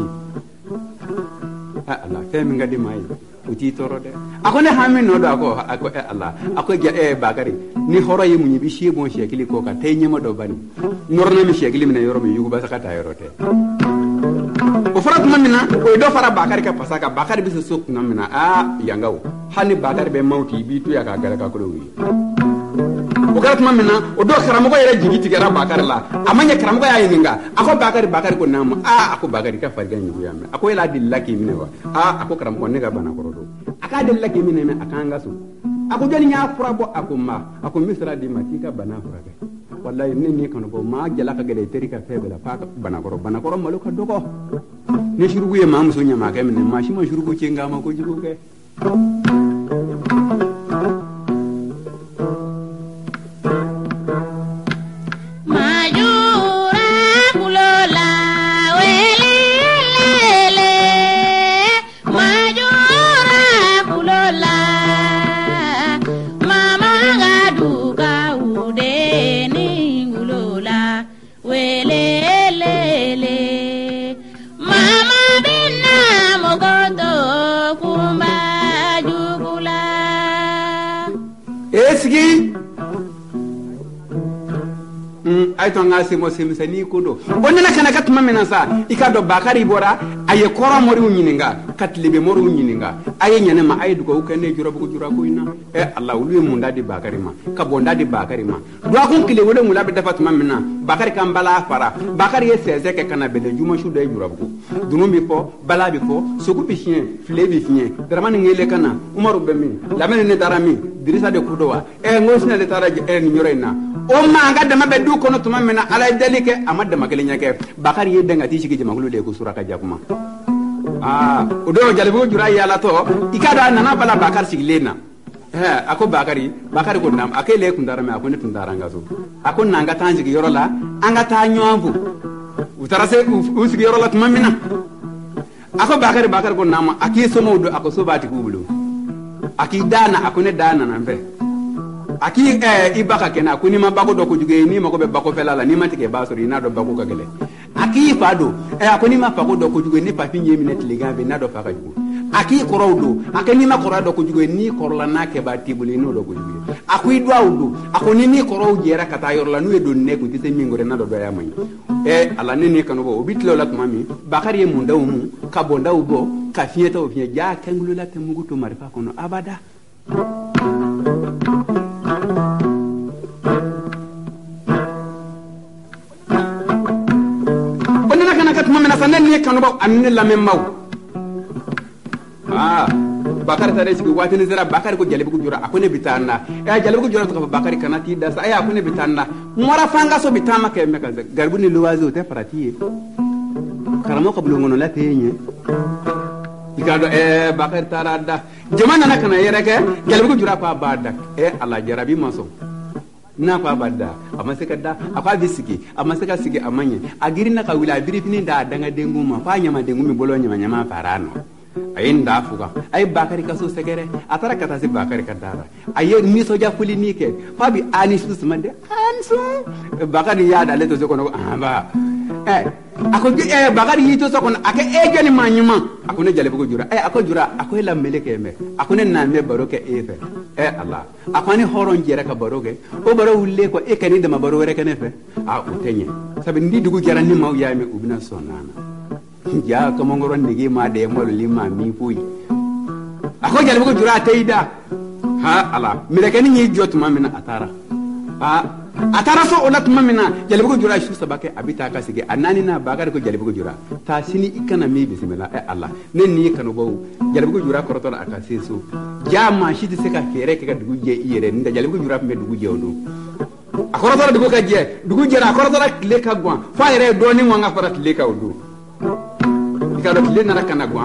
Allah femi ngadi mai uti torode ako ne hami no do ako Allah ako bakari ni horo ye munyi bi shebo shekili ko ka tay nyema do bani norna mi shekili mina yoro mi yugo ba saka ta yorote o farat mamina o do fara bakari ka pasaka bakari bi sok namina yangaw hani bakari be mawti bi tu ya ka gara ka ko wi o garat mamina o do karamo ko yere jigi tigara bakari la amanya karamo ko ya yininga ako bakari ko namu ako bakari ka farga nyu yamme ako ila dillaki minewa ako karamo ko ne ga bana ko do aka dillaki minene aka ngasu ako jani nya fura bo ako ma ako misra di matika bana fura ke wallahi ni kan bo ma jala ka gele terika febela fa bana koro maluka doko ni shurugu ye mam so nya ma ke minne ma shi ma shurugu ci ngama ko jigo ke ay to ngasi mo semisani ko do onna kana kat mamena sa ikado bakari bora aye koro mori unyininga katlibe mori unyininga aye nyane ma ay duko ukene juro bugo jura ko ina Allah wulu mu ndadi bakari ma ka bonda di bakari ma do akon kile wole mu labe dafat mamena bakari kan bala fara bakari ye seze ke kana bele juma shu de jura bugo dunumbi fo bala bi fo soku bi chien flebi fien dramani ngele kana umaru bemi lamene ne darami dirisa de kudowa ngosina le taraje ni nyorena o ma nga dama be du kono tuma mena ala dalike amadda makele nyake bakari yedda ngati shigi jama hulu de ko suraka jakuma o do jalbu jura yala to ikada nana bala bakar sigilena ako bakari ko nam akele kun dara me akone tun dara ngaso akon nanga tanji yoro la anga ta nyombu utara se usigi yoro la tumamina ako bakari ko nam aki somo do ako sobati kubulu aki dana akone dana nambe aki ibaka kena kuni ma bako do ko juge ni mako be bako felala ni matike basori na do bako kagele aki fado akoni ma fako do ko juge ni papi nyemi net ligambe na do faka jugo aki korowdo akani ma korado ko jugo ni korla na ke ba tibuli no do ko jugo akui dwawdo akoni ni korow jera kata yorla nu e do ne ko tise mingore na do do yamay ala ne kanu bo bitlo lat mami bakari mu ndaw mu ka bo ndaw bo ka fieta o fiya ja kangulu la temugo to marifa kono abada onna kana kat mami na sanen ne kanu bo anne la memmaw bakari tare sigi wati ni zera bakari ko jalebi ko jura akone bitana jalebi ko jura to bakari kanati da sa akone bitana mora fanga so bitama ke meka garbu ni luwazi o te parati karamo ko bulungono la tenye ikado bakari tarada jamana na kana yere ke jalebi ko jura ko abada ala jarabi maso na ko abada amaseka da akwa bisiki amaseka sigi amanye agirina ka wila birifini da danga denguma fa nyama dengumi bolo nyama farano ayin da fuga ay bakari kaso segere atara kata si bakari kadara aye ni soja fuli ni ke fabi ani su smande ansu bakari ya da leto sokono aba ako bakari yito sokono ake ejani manyuma ako ne jale bugo jura ako jura ako la meleke me ako ne na me baroke efe allah ako ni horon jera ka baroke o baro wulle ko kani da mabaro were kane fe utenye sabi ndi dugu jara ni maw ya me ubina sonana ya kama ngoron digi ma de mol lima mi fuyi ako jale bugo jura teida ala mire kani ni jot mamina atara atara so olat mamina jale bugo jura shu sabake abita ka sige anani na bagar ko jale bugo jura ta sini ikana mi bismillah allah nen ni kanu bo jale bugo jura ko rotor aka sesu jama shi se ka fere ka dugu je ire nda jale bugo jura me dugu je onu akorotora dugu ka je dugu je na akorotora le ka gwa fa ire do ni wanga farat le ka odu ikado kile na kana gwa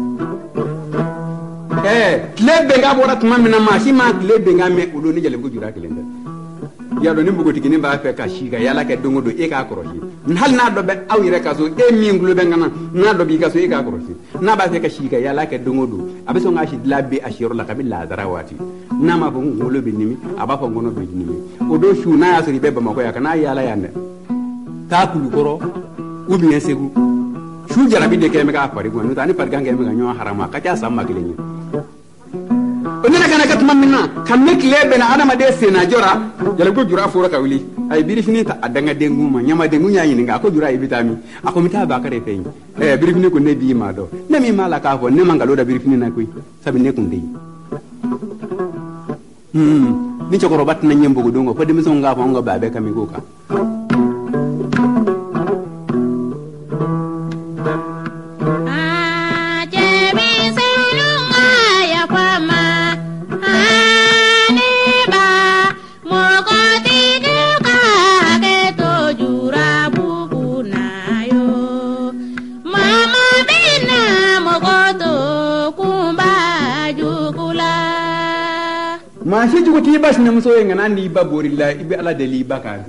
kile benga borat mamina ma shi ma kile benga me ulo ni jale bugo jura kilende ya do ni bugo tikini ba fe ka shiga yala ke dongo do e ka koroshi hal na do be awire ka so mi ngulu be ngana na do bi ka so e ka koroshi na ba fe ka shiga yala ke dongo do abeso ngashi labbe ashiro la kabilla darawati na ma bo ngulu be nimi aba fo ngono be nimi o do shu na ya so ribe ba mako ya kana yala yande ta kulu koro ubi yesegu shu jarabi de ke me ka pari gonu tani par gange me ga nyo harama ka ta samma kilenyi onena kana kat mamina kamme klebe na adama de sena jora jale ko jura fura ka wili ay biri fini ta adanga denguma nyama dengu nyayi ninga ko jura ibitami ako mita ba kare feñ biri fini ko ne bi ma do ne mi mala ka fo ne mangalo da biri fini na kuy sabi ne kun dey ni chokoro bat na nyembo go dongo fa de miso nga fa nga ba be kami go ka shi jugo ti bas ne muso yenga nan ni baborilla ibi ala deli bakadi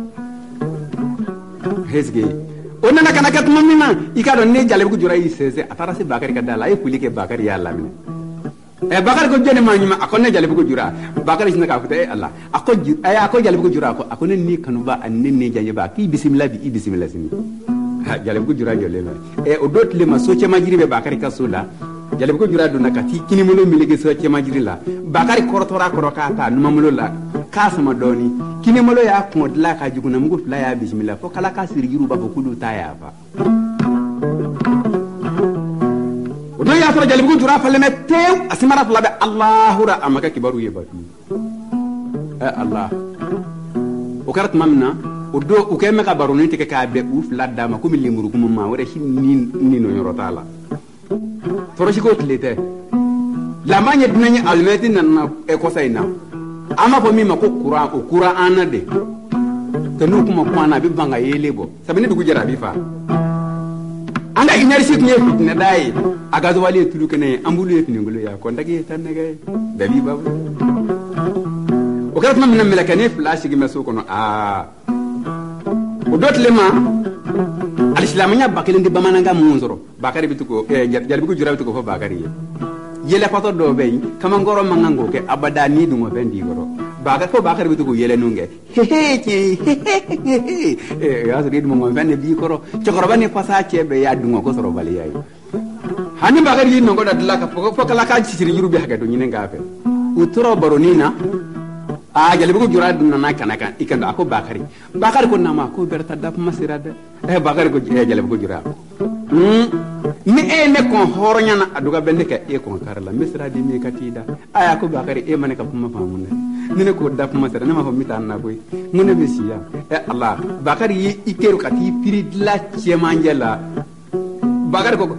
hesge onna na kana kat mamina ikado ne jale ko jura isese atara se bakari kadala e kulike bakari ya lamine bakari ko jene manyuma akone jale ko jura bakari sina ka fute allah ako jale ko jura ko akone ni kanuba anne ne jaye ba ki bismillah bi bismillah sini jale ko jura jole o dot le ma soche majiri be bakari kasula jale ko jura do nakati kini mulo milege soche majiri la bakari kortora korokata numa mulo la kasama doni kini mulo ya ko dla ka juguna mugo la ya bismillah fo kala ka sirgiru ba ko kudu taya ba do ya sura jale ko jura falle metew asimara fala be allahura amaka kibaru yebatu allah o karat mamna o do o kemme ka baro ni teke ka be uf ladda ma ko mi limuru ko ma wore shi ni no yorotala toroshi ko tlete la manye dunanye almeti na e ko sayna ama ko mi ma ko qur'an anade tanu kuma kwana bi banga yelebo sabini dugu jara bi fa anga inersi kunye fitne dai aga zo wali tulu kene ambulu yefni ngulo ya ko ndage tan ne gay dabi babu dara tuma min meleke ne flash gi mesu kono o dot lema alislamanya bakelen di bamananga munzoro bakari bituko jalbi ko jura bituko fo bakari yele pato do be kama ngoro mangango ke abada ni dungo bendi goro bakari fo bakari bituko yele nunge ya so rid mo ngone bi koro chokoro bani pasa chebe ya dungo ko soro bali yayi hani bakari yi nongo da dilaka fo kala ka ci yuru bi haga do nyine ngafe utoro baronina jalbi ko jura dunna na kanaka ikanda ako bakari ko nama ko berta daf masirade bakari ko jalbi ko jura ni ne kon horonya na aduga bende ka kon karala misra di mi katida aya ko bakari mane ka kuma famune ni ne ko daf masira ne ma famita na koy ngone besiya Allah bakari yi ikeru kati piri la chemangela bakari ko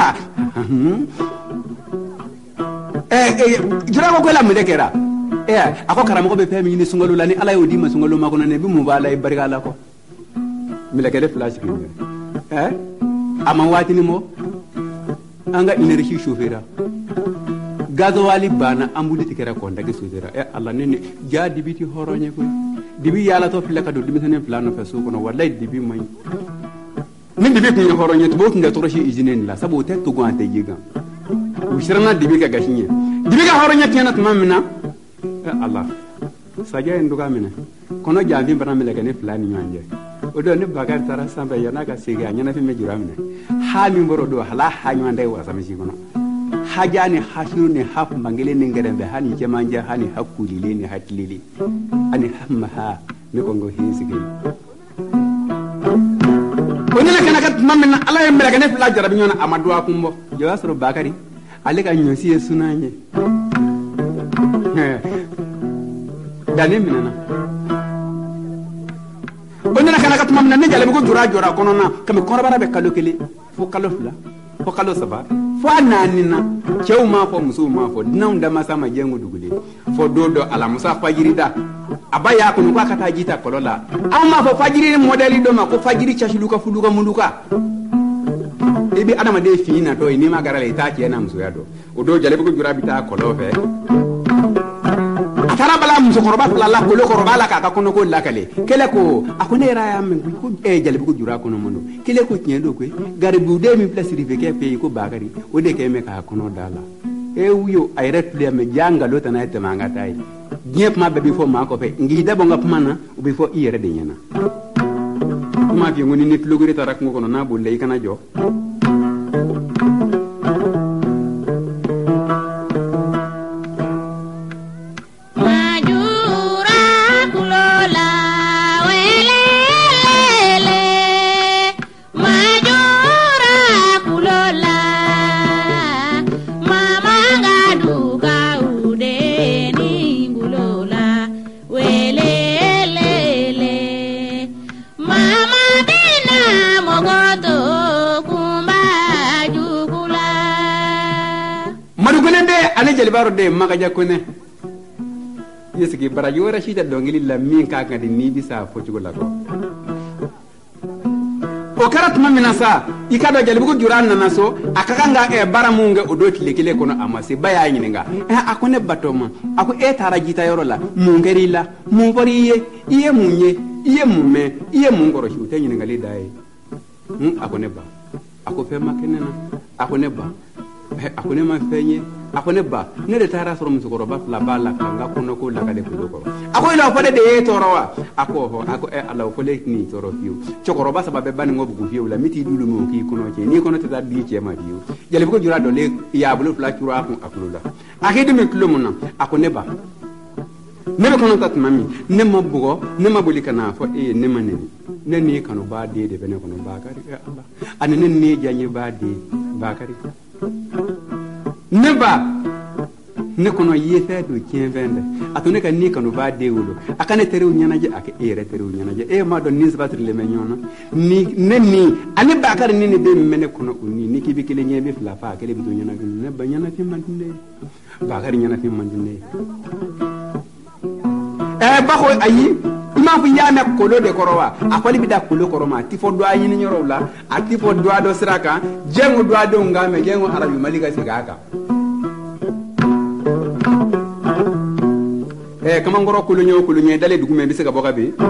jura ko la mede kera ako karamo be pemi ni sungalo la ni ala yo dima sungalo ma ko ne bi mu bala barika la ko mi la kele flash ki ama wati ni mo anga energie chauffeur gazo wali bana ambudi tikera ko ndage sudira Allah ne ja dibiti horonye ko dibi yala to fila ka do dibi senen plano fa su ko no wallahi dibi may min dibi ko horonye to bo kinga to rashi izinen la sabo te to gwante yiga ushirna dibi ka gashinye dibi ka horonye tiyana tumamina Allah saja nduga mina kono jambi bana meleke ne flani nyanje odo ne bakar tara samba yana ka sege anyana fi mejura mina ha mi mboro do hala ha nywande wa samisi kono hajani hasiru ne haf mangele ne ngerembe hani jemanja hani hakulile ne hatlili ani hamma ha ne kongo hisige onela kana kat mamina ala ya meleke ne fla jarabi nyona amadwa kumbo jawasro bakari ale ka nyosi sunanye dane minana onena kana katuma minna ne jale ko jura kono na kame kono bara be kalo kele fo kalo fla fo kalo saba fo ananina cew ma fo musu ma fo dinaw ndama sama jengu dugule fo dodo ala musa fajiri da abaya ko ko kata jita kolola amma fo fajiri modeli do ma ko fajiri chashuluka fuluka munduka ebi adama de fina do ni magara le ta ke na musu ya do odo jale ko jura bita kolofe tara bala muso koroba la ko koroba la ka kono ko la kale kele ko akone ra ya men ko jalbi ko jura kono mondo kele ko tiendo ko gari bu de mi place rive ke pe ko bagari o de ke me ka kono dala wiyo ay ret le me janga lo tan ay manga tay ñep ma be bi fo ma ko fe ngi de bo nga pmana o bi fo iyere de nyana ma fi ngoni nit logori tarak ngo kono na bu lay kana jo baro de maga jakone yesigi baraji wara shita dongili la min ka ngadi ni bisa focugo la ko o karat mamina sa ikado jalbi ko juran na so akakanga baramunga odoti lekile kono amase baya nyininga akone batoma ako taraji ta yoro la mungeri la mungori iye munye iye mumme iye mungoro shute nyininga le dai akone ba ako fe makenena akone ba akone ma fenye akone ba ne de tara soro musukoro ba la bala kanga kono ko la kale ko ako ila fode de torowa ako ala ko le ni toro fiu chokoro ba sababe bani ngobu ku fiu la miti dulu mo ki kono che ni kono tata di che ma fiu jale ko jura do le ya bulu fla chura ko akulula akede me klomuna akone ba ne be kono tat mami ne ma bugo ne ma buli kana fo ne ma ne ni kanu ba de bene kono ba kari Allah an ne ni janye ba de ba kari ne ba ne kono yefe do kien vende atone ka ni kanu ba de wulo akane terew nyanaje ak ere terew nyanaje ma do nis batri le menyona ni ne ni ani ba kar ni ne be mene kono ni ki bi kele nyebe fla fa kele bi do nyana ne ba nyana fi mandine ba kar nyana fi mandine ba ko ayi ima fu yame kolo de korowa akoli bida kolo koroma tifo do ayi ni nyoro la atifo do ado siraka jengo do ado ngame jengo arabi malika sigaka kamangoro kulunye dale dugume bi se ka boka bi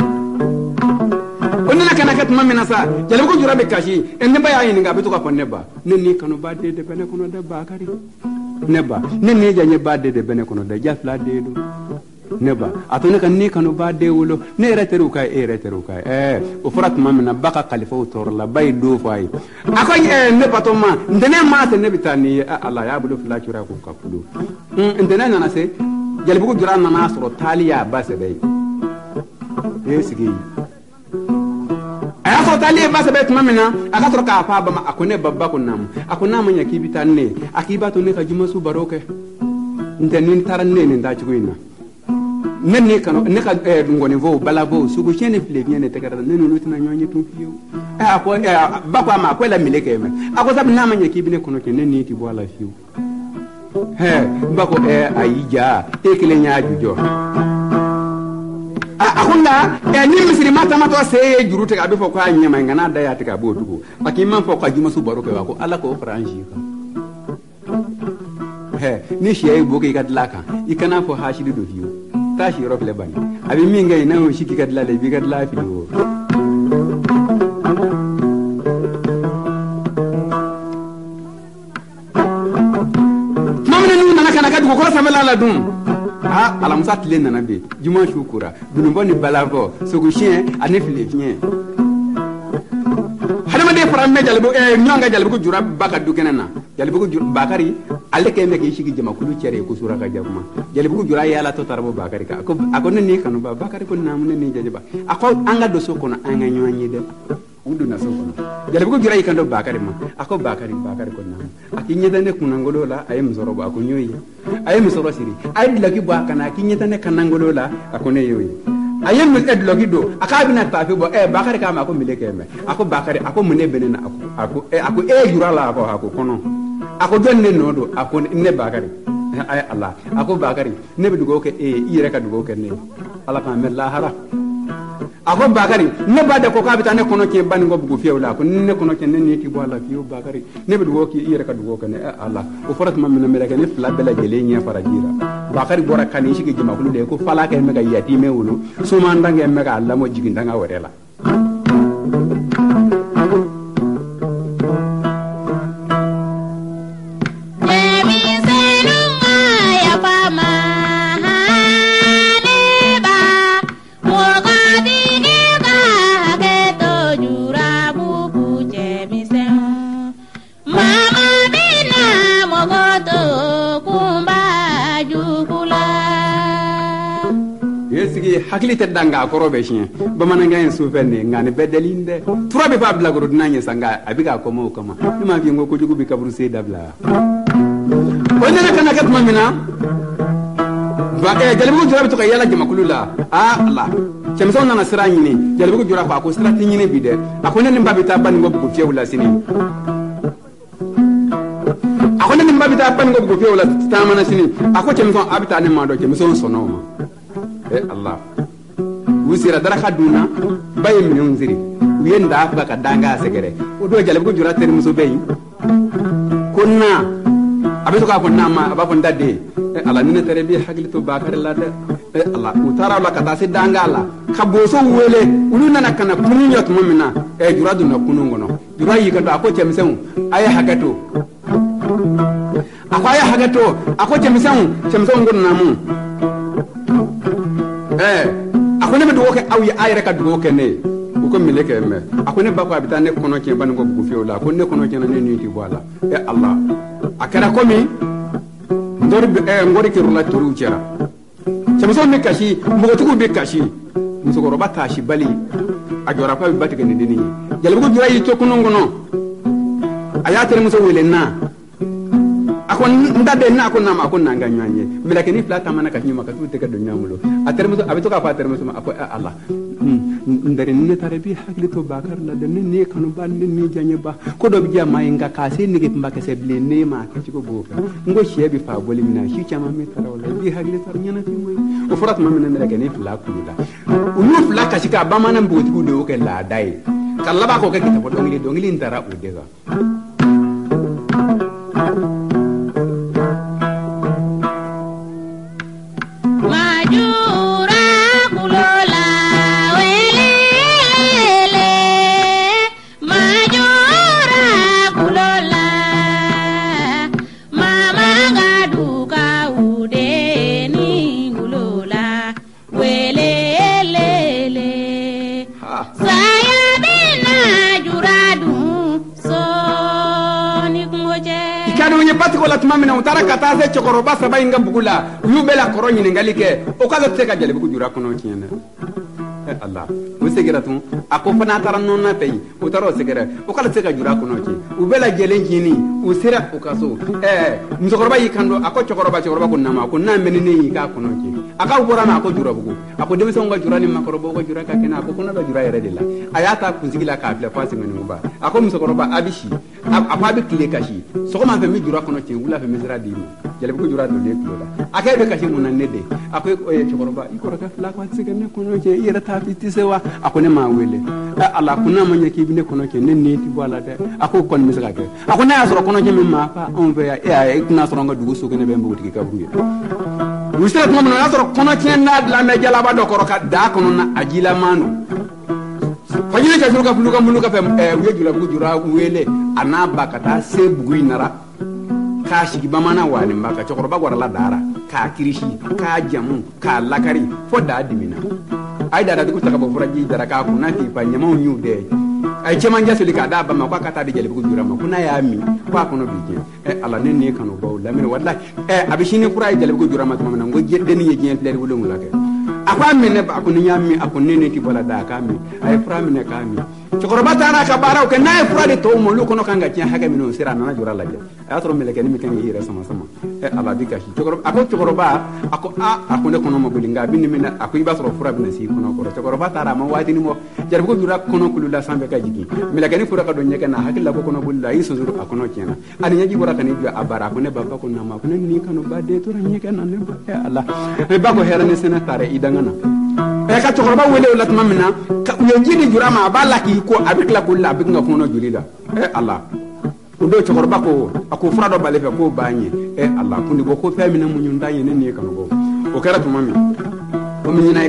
onna kana kat mamina sa jale ko jura be kashi en ba ya yin ga be to ka ponne ba ne ni kanu ba de bene kono de bakari neba ne ni janye ba de bene kono de jafla de do neba atone kan ni kanu ba de wolo ne reteru kai o furat mamina baka khalifa o torla bay do fay akoy ne patoma ndene ma te ne bitani Allah ya bulu fla cura ko kapulu ndene nana se jale bu jura nana soro taliya ba se bay sigi aya so taliya ba se bay mamina aka soro ka fa ba ma akone babba ko nam akona manya kibita ne akiba to ne ka juma su baroke ndene taran ne nda ci goyina nen ne kanu ne ka ngoni vo bala vo sugu chene fle bien ne tegara ne no lutina nyonye tum fiyo ako ba kwa ma ko la mileke me ako sab na manya kibine kono ke nen ni ti bola fiyo ba ko ayija ekele nya jujo akunda ni misiri mata mato se juru te ka be fo ko anyama ngana da ya te ka bodugo akimman fo ko juma su baro ke wa ko ala ko franji ka ni shi ay boke ka dlaka ikana fo hashidi do fiyo tashi rof le bani abi min ngay na shi ki kadla le bi kadla fi do mamna nu nana kana kadu ko samela la dum ala musa tile nana be juma shukura bunu boni balavo sogo chien ane file fien hadama de faram me jalbo nyonga jalbo ko jura baka du kenana jalbo ko jura bakari alle ke me ke shigi jama kulu cere ko sura ka jabuma jalbo ko jura yala to tarbo bakari ka ako ne kanu ba bakari ko namu ne jajaba ako anga do so kono anga nyonyi de udu na so kono jalbo ko jura ikando bakari ma ako bakari ko namu akinyeta ne kunangolo la ayem zoro ba ko nyoyi ayem zoro siri ay lagi ba kana akinyeta ne kanangolo la ako ne yoyi ayem mu ed logi do akabina tafi bo bakari ka ma ko mileke me ako bakari ako mune benena ako jura la ako kono ako jonne nodo ako ne bakari ay Allah ako bakari ne be dugo ke ire ka dugo ke ne ala ka me lahara ako bakari ne bade ko kabita ne kono ke bani go bugu fewla ko ne kono ke ne ni ti bola fiyo bakari ne be dugo ke ire ka dugo ke ne Allah o farat mam ne meleke ne fla bela gele nya farajira bakari gora kan shi ke jima kulu de ko fala ke me ga yati me wulu suma ndange me ga Allah mo jiginda nga werela hakili te danga ko robe chien bamana ngayen soufenne ngane bedelinde trobe fa bla goro dinanye sanga abiga ko mo kama ma bi ngo ko jugu bi kabru se dabla onere kana kat mamina ba jalbu ko jura to ka yala jama kulula Allah chamson na nasrani ni jalbu ko jura ko strati ni bi de akone ni mbabita ban ngo ko fiewla sini akone ni mbabita ban ngo ko fiewla tamana sini ako chamson abita ne mando chamson sonoma Allah wusira dara khaduna baye min ziri yenda afga ka danga segere o do jale ko jura ter muso beyi kunna abeto ka kunna ma aba ko ndade Allah ni tere bi hagli to bakare la de Allah utara la kata si danga la khabo so wele uluna nakana kunyo to mumina jura duna kunungono jura yi kando ako chemsen ay hagato ako ay hagato ako chemsen ngonna mu ako ne be dugo ke awi ayre ka dugo ke ne ko mileke me ako ne bakwa bitane kono ke ban go bugu fiwla ko ne kono ke na ne ni ti wala Allah akara komi ndor ngori ki rula turu jara chamso me kashi mo tugu be kashi muso ko robata shi bali agora pa batti ke ni dini jale bugo jira yi to kono ngono ayatere muso wele na ako ndade na ako nama ako nanga nyanye milake ni flata mana ka nyuma ka tute ka dunya mulo atermo abito ka fa termo ako Allah ndare ni tare bi hakli to bakar la de ni kanu bal ni janye ba ko do bi jama inga ka se ni ke mbake se ble ne ma ka ci ko boka ngo shebi fa boli mina shi chama mi tarawla bi hakli tar nyana fi moy o furat ma mina milake ni fla ku da ulu fla ka shika ba mana mboti ku do ke la dai kala ba ko ke kita dongili ndara u dega Maju saya bina juradu soni kungoje ikadu nye pati ko la tuma mina utara kata se chokoroba saba inga bugula yubela koro nyine ngalike o kaza teka jale bugu jura kono tiene Allah o segera tun ako fana tara nonna pay o taro segera o kala teka jura kono ti ubela jelen jini o sira o kaso mzokoroba yikando ako chokoroba ko nama ko na menene yi ka kono ti aka ubora na ako jura bugu ako debi songa jura ni makorobo ko jura ka kena ako kono ba jura yere de la ayata kunzigila ka afla fasi ngene nguba ako mzokoroba abishi apa bi kile kashi so ma fe mi jura kono ti wula fe mi sira di jale bugu jura do le klola aka be kashi mun nede ako e chokoroba ikoro ka fla kwa tsigene kono ti yere ta fiti sewa ako ne ma wele ala kuna manya ki bine kono ke ne ti wala de ako kon mi saka ke ako na asoro kono ke mi ma pa on ve ya e kuna asoro nga dugu so ke ne be mbuti ka buye wusira tuma na asoro kono ke na la me jala ba do koro ka da kono na ajila manu fanyine ka suka fuluka fe wiye jula bugu jura wele ana bakata se bugu inara ka shigi bamana wani mbaka chokoro bagwara la dara ka kirishi ka jamu ka lakari fo da dimina ai da dugu taka bofura ji dara ka kuna ti panya mau nyu de ai chema nja suli ka da ba ma kwa kata de jale bugu jura ma kuna ya mi kwa kono bije ala ne ne kanu baw la min wallahi abishini kura ai jale bugu jura ma tuma na ngo jedde ni yejen fleri wulungu lake akwa mene ba ko ni nyammi akone ne ti bola da ka mi ai fra mine ka mi chokoroba tana ka bara ko na fra de to mo lu kono kanga tiya haga mino sira na jura laje atro mele ken mi ken yira sama ala dika shi chokoroba ako ne kono mo bulinga binni mina ako iba soro fra bina si kono ko chokoroba tara ma wadi ni mo jarbu ko jura kono kulula sambe ka jiki mele ken fura ka do nyeka na hakilla ko kono bulla yiso zuru akono kena ani nyaji bora kan ju abara ko ne baba ko na ma ko ne ni kanu ba de to nyeka na ne ba ala e ba ko herane sena tare idangana ka chokoroba wele ulat mamina yo jidi jurama bala ki ko abikla kulla abinga kono julila Allah udo chokoroba ko ako frado bale fe ko banye Allah kundi bo ko femina munyu ndanye ne ne kanu bo o kera to mami o mi na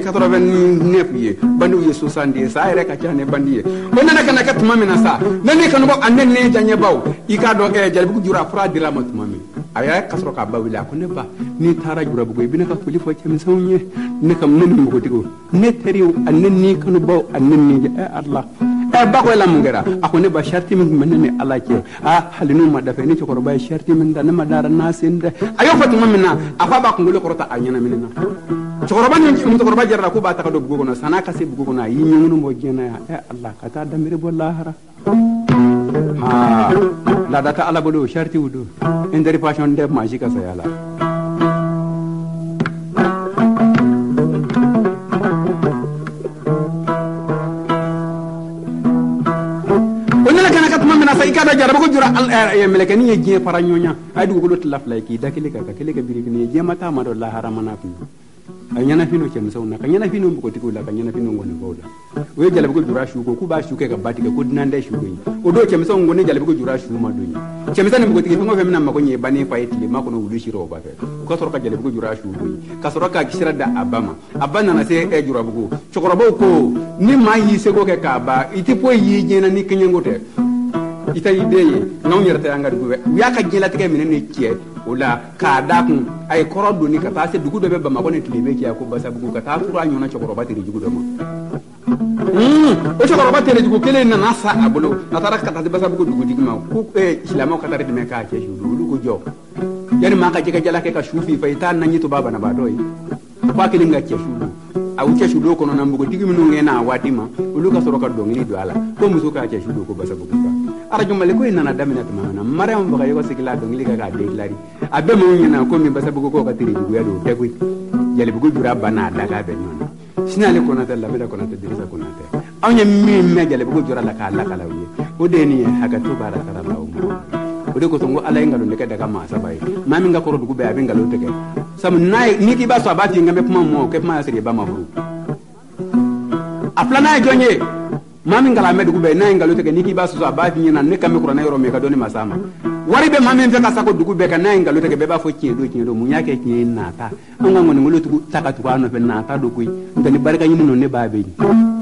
89 ye bandu ye 70 sa ere ka chane bandiye o nana kana ka to mami na sa ne kanu bo annen ne janye baw ikado jalbu jura fra dirama to mami aya kasro ka bawila ko ne ba ni tara jura bugo bi ne ka fuli fo cem sawnye ne kam non mo ko tigo ne teriw annen ni kanu baw annen ni Allah ba ko la mungera ako ne ba sharti min menene Allah ke halinu ma dafa ni ko ba sharti min da ne ma dara nasinde ayo fatu mamina afa ba ko ngol ko ta anyana minna chokoroba ni mu chokoroba jarra ko ba ta do bugo no sana ka se bugo na yi nyunu mo gena Allah ka ta damire bollahara la data ala bodo sharti wudo indari passion de maji ka sayala ikada jaraba ko jura melekani ye je paranyonya ay dugo lot laf lay ki dakile ka biri ni je mata ma do la haramana fi ay nyana fino cem sawna ka nyana fino ko tikula ka nyana fino ngone bawda we jalabe ko jura shu ko ku ba shu ke ka batika ko dinande shu ko o do cem saw ngone jalabe ko jura shu ma do ni cem sa ne ko tiki ngo femna ma ko nye bani fayiti ma ko no wulu shiro ba fe ko soro ka jalabe ko jura shu ko ka soro ka kisira da abana na se e jura bugo chokoro ko ni ma yi se ko ke ka ba iti po yi jena ni kenyengote ita ideye ngaw nyerta anga dugu ya ka jela tike minene kie ola ka dakun ay korodo ni ka tase dugu do be ba makone tlibe kie ko basa bugu ka ta fura nyona chokoro bateri jugu do ma o chokoro bateri jugu kele na nasa abulo na tara ka tase basa bugu dugu digma ku islamo ka tare de me ka ke shudu lu ko jo yani ma ka jeka jela ke ka shufi fa ita nan yito baba na badoy kwa kele nga ke shudu a uche shudu ko no nambugo digmi no ngena wadima ulu ka soro ka do ngini do ala ko muso ka ke shudu ko basa bugu ka arajo male ko inana damina tamana mariam baga yego sigila do ngili ga de lari abe mo nyina ko mi basa bugo ko ka tiri bugo do tegui jale bugo jura bana daga be non sinale ko na tella be ko na te dirisa ko na te awnya mi me jale bugo jura la ka wiye o de ni haga to bara tara lawo mo o de ko to ngo ala ngalo ne ka daga ma sabai mami nga ko do be abi ngalo tege sam nay ni ki ba so abati ngambe puma mo ke puma sire ba ma furu aplana jonye mami ngala medu be na ngalo tege niki basu so abati nyina ne kam ko na yoro me ka doni masama wari be mami mfeka sako dugu be ka na ngalo tege be ba fo do munya ke nata anga ngoni ngolo tugu taka tuano be nata do kui ndani barka nyino ne babe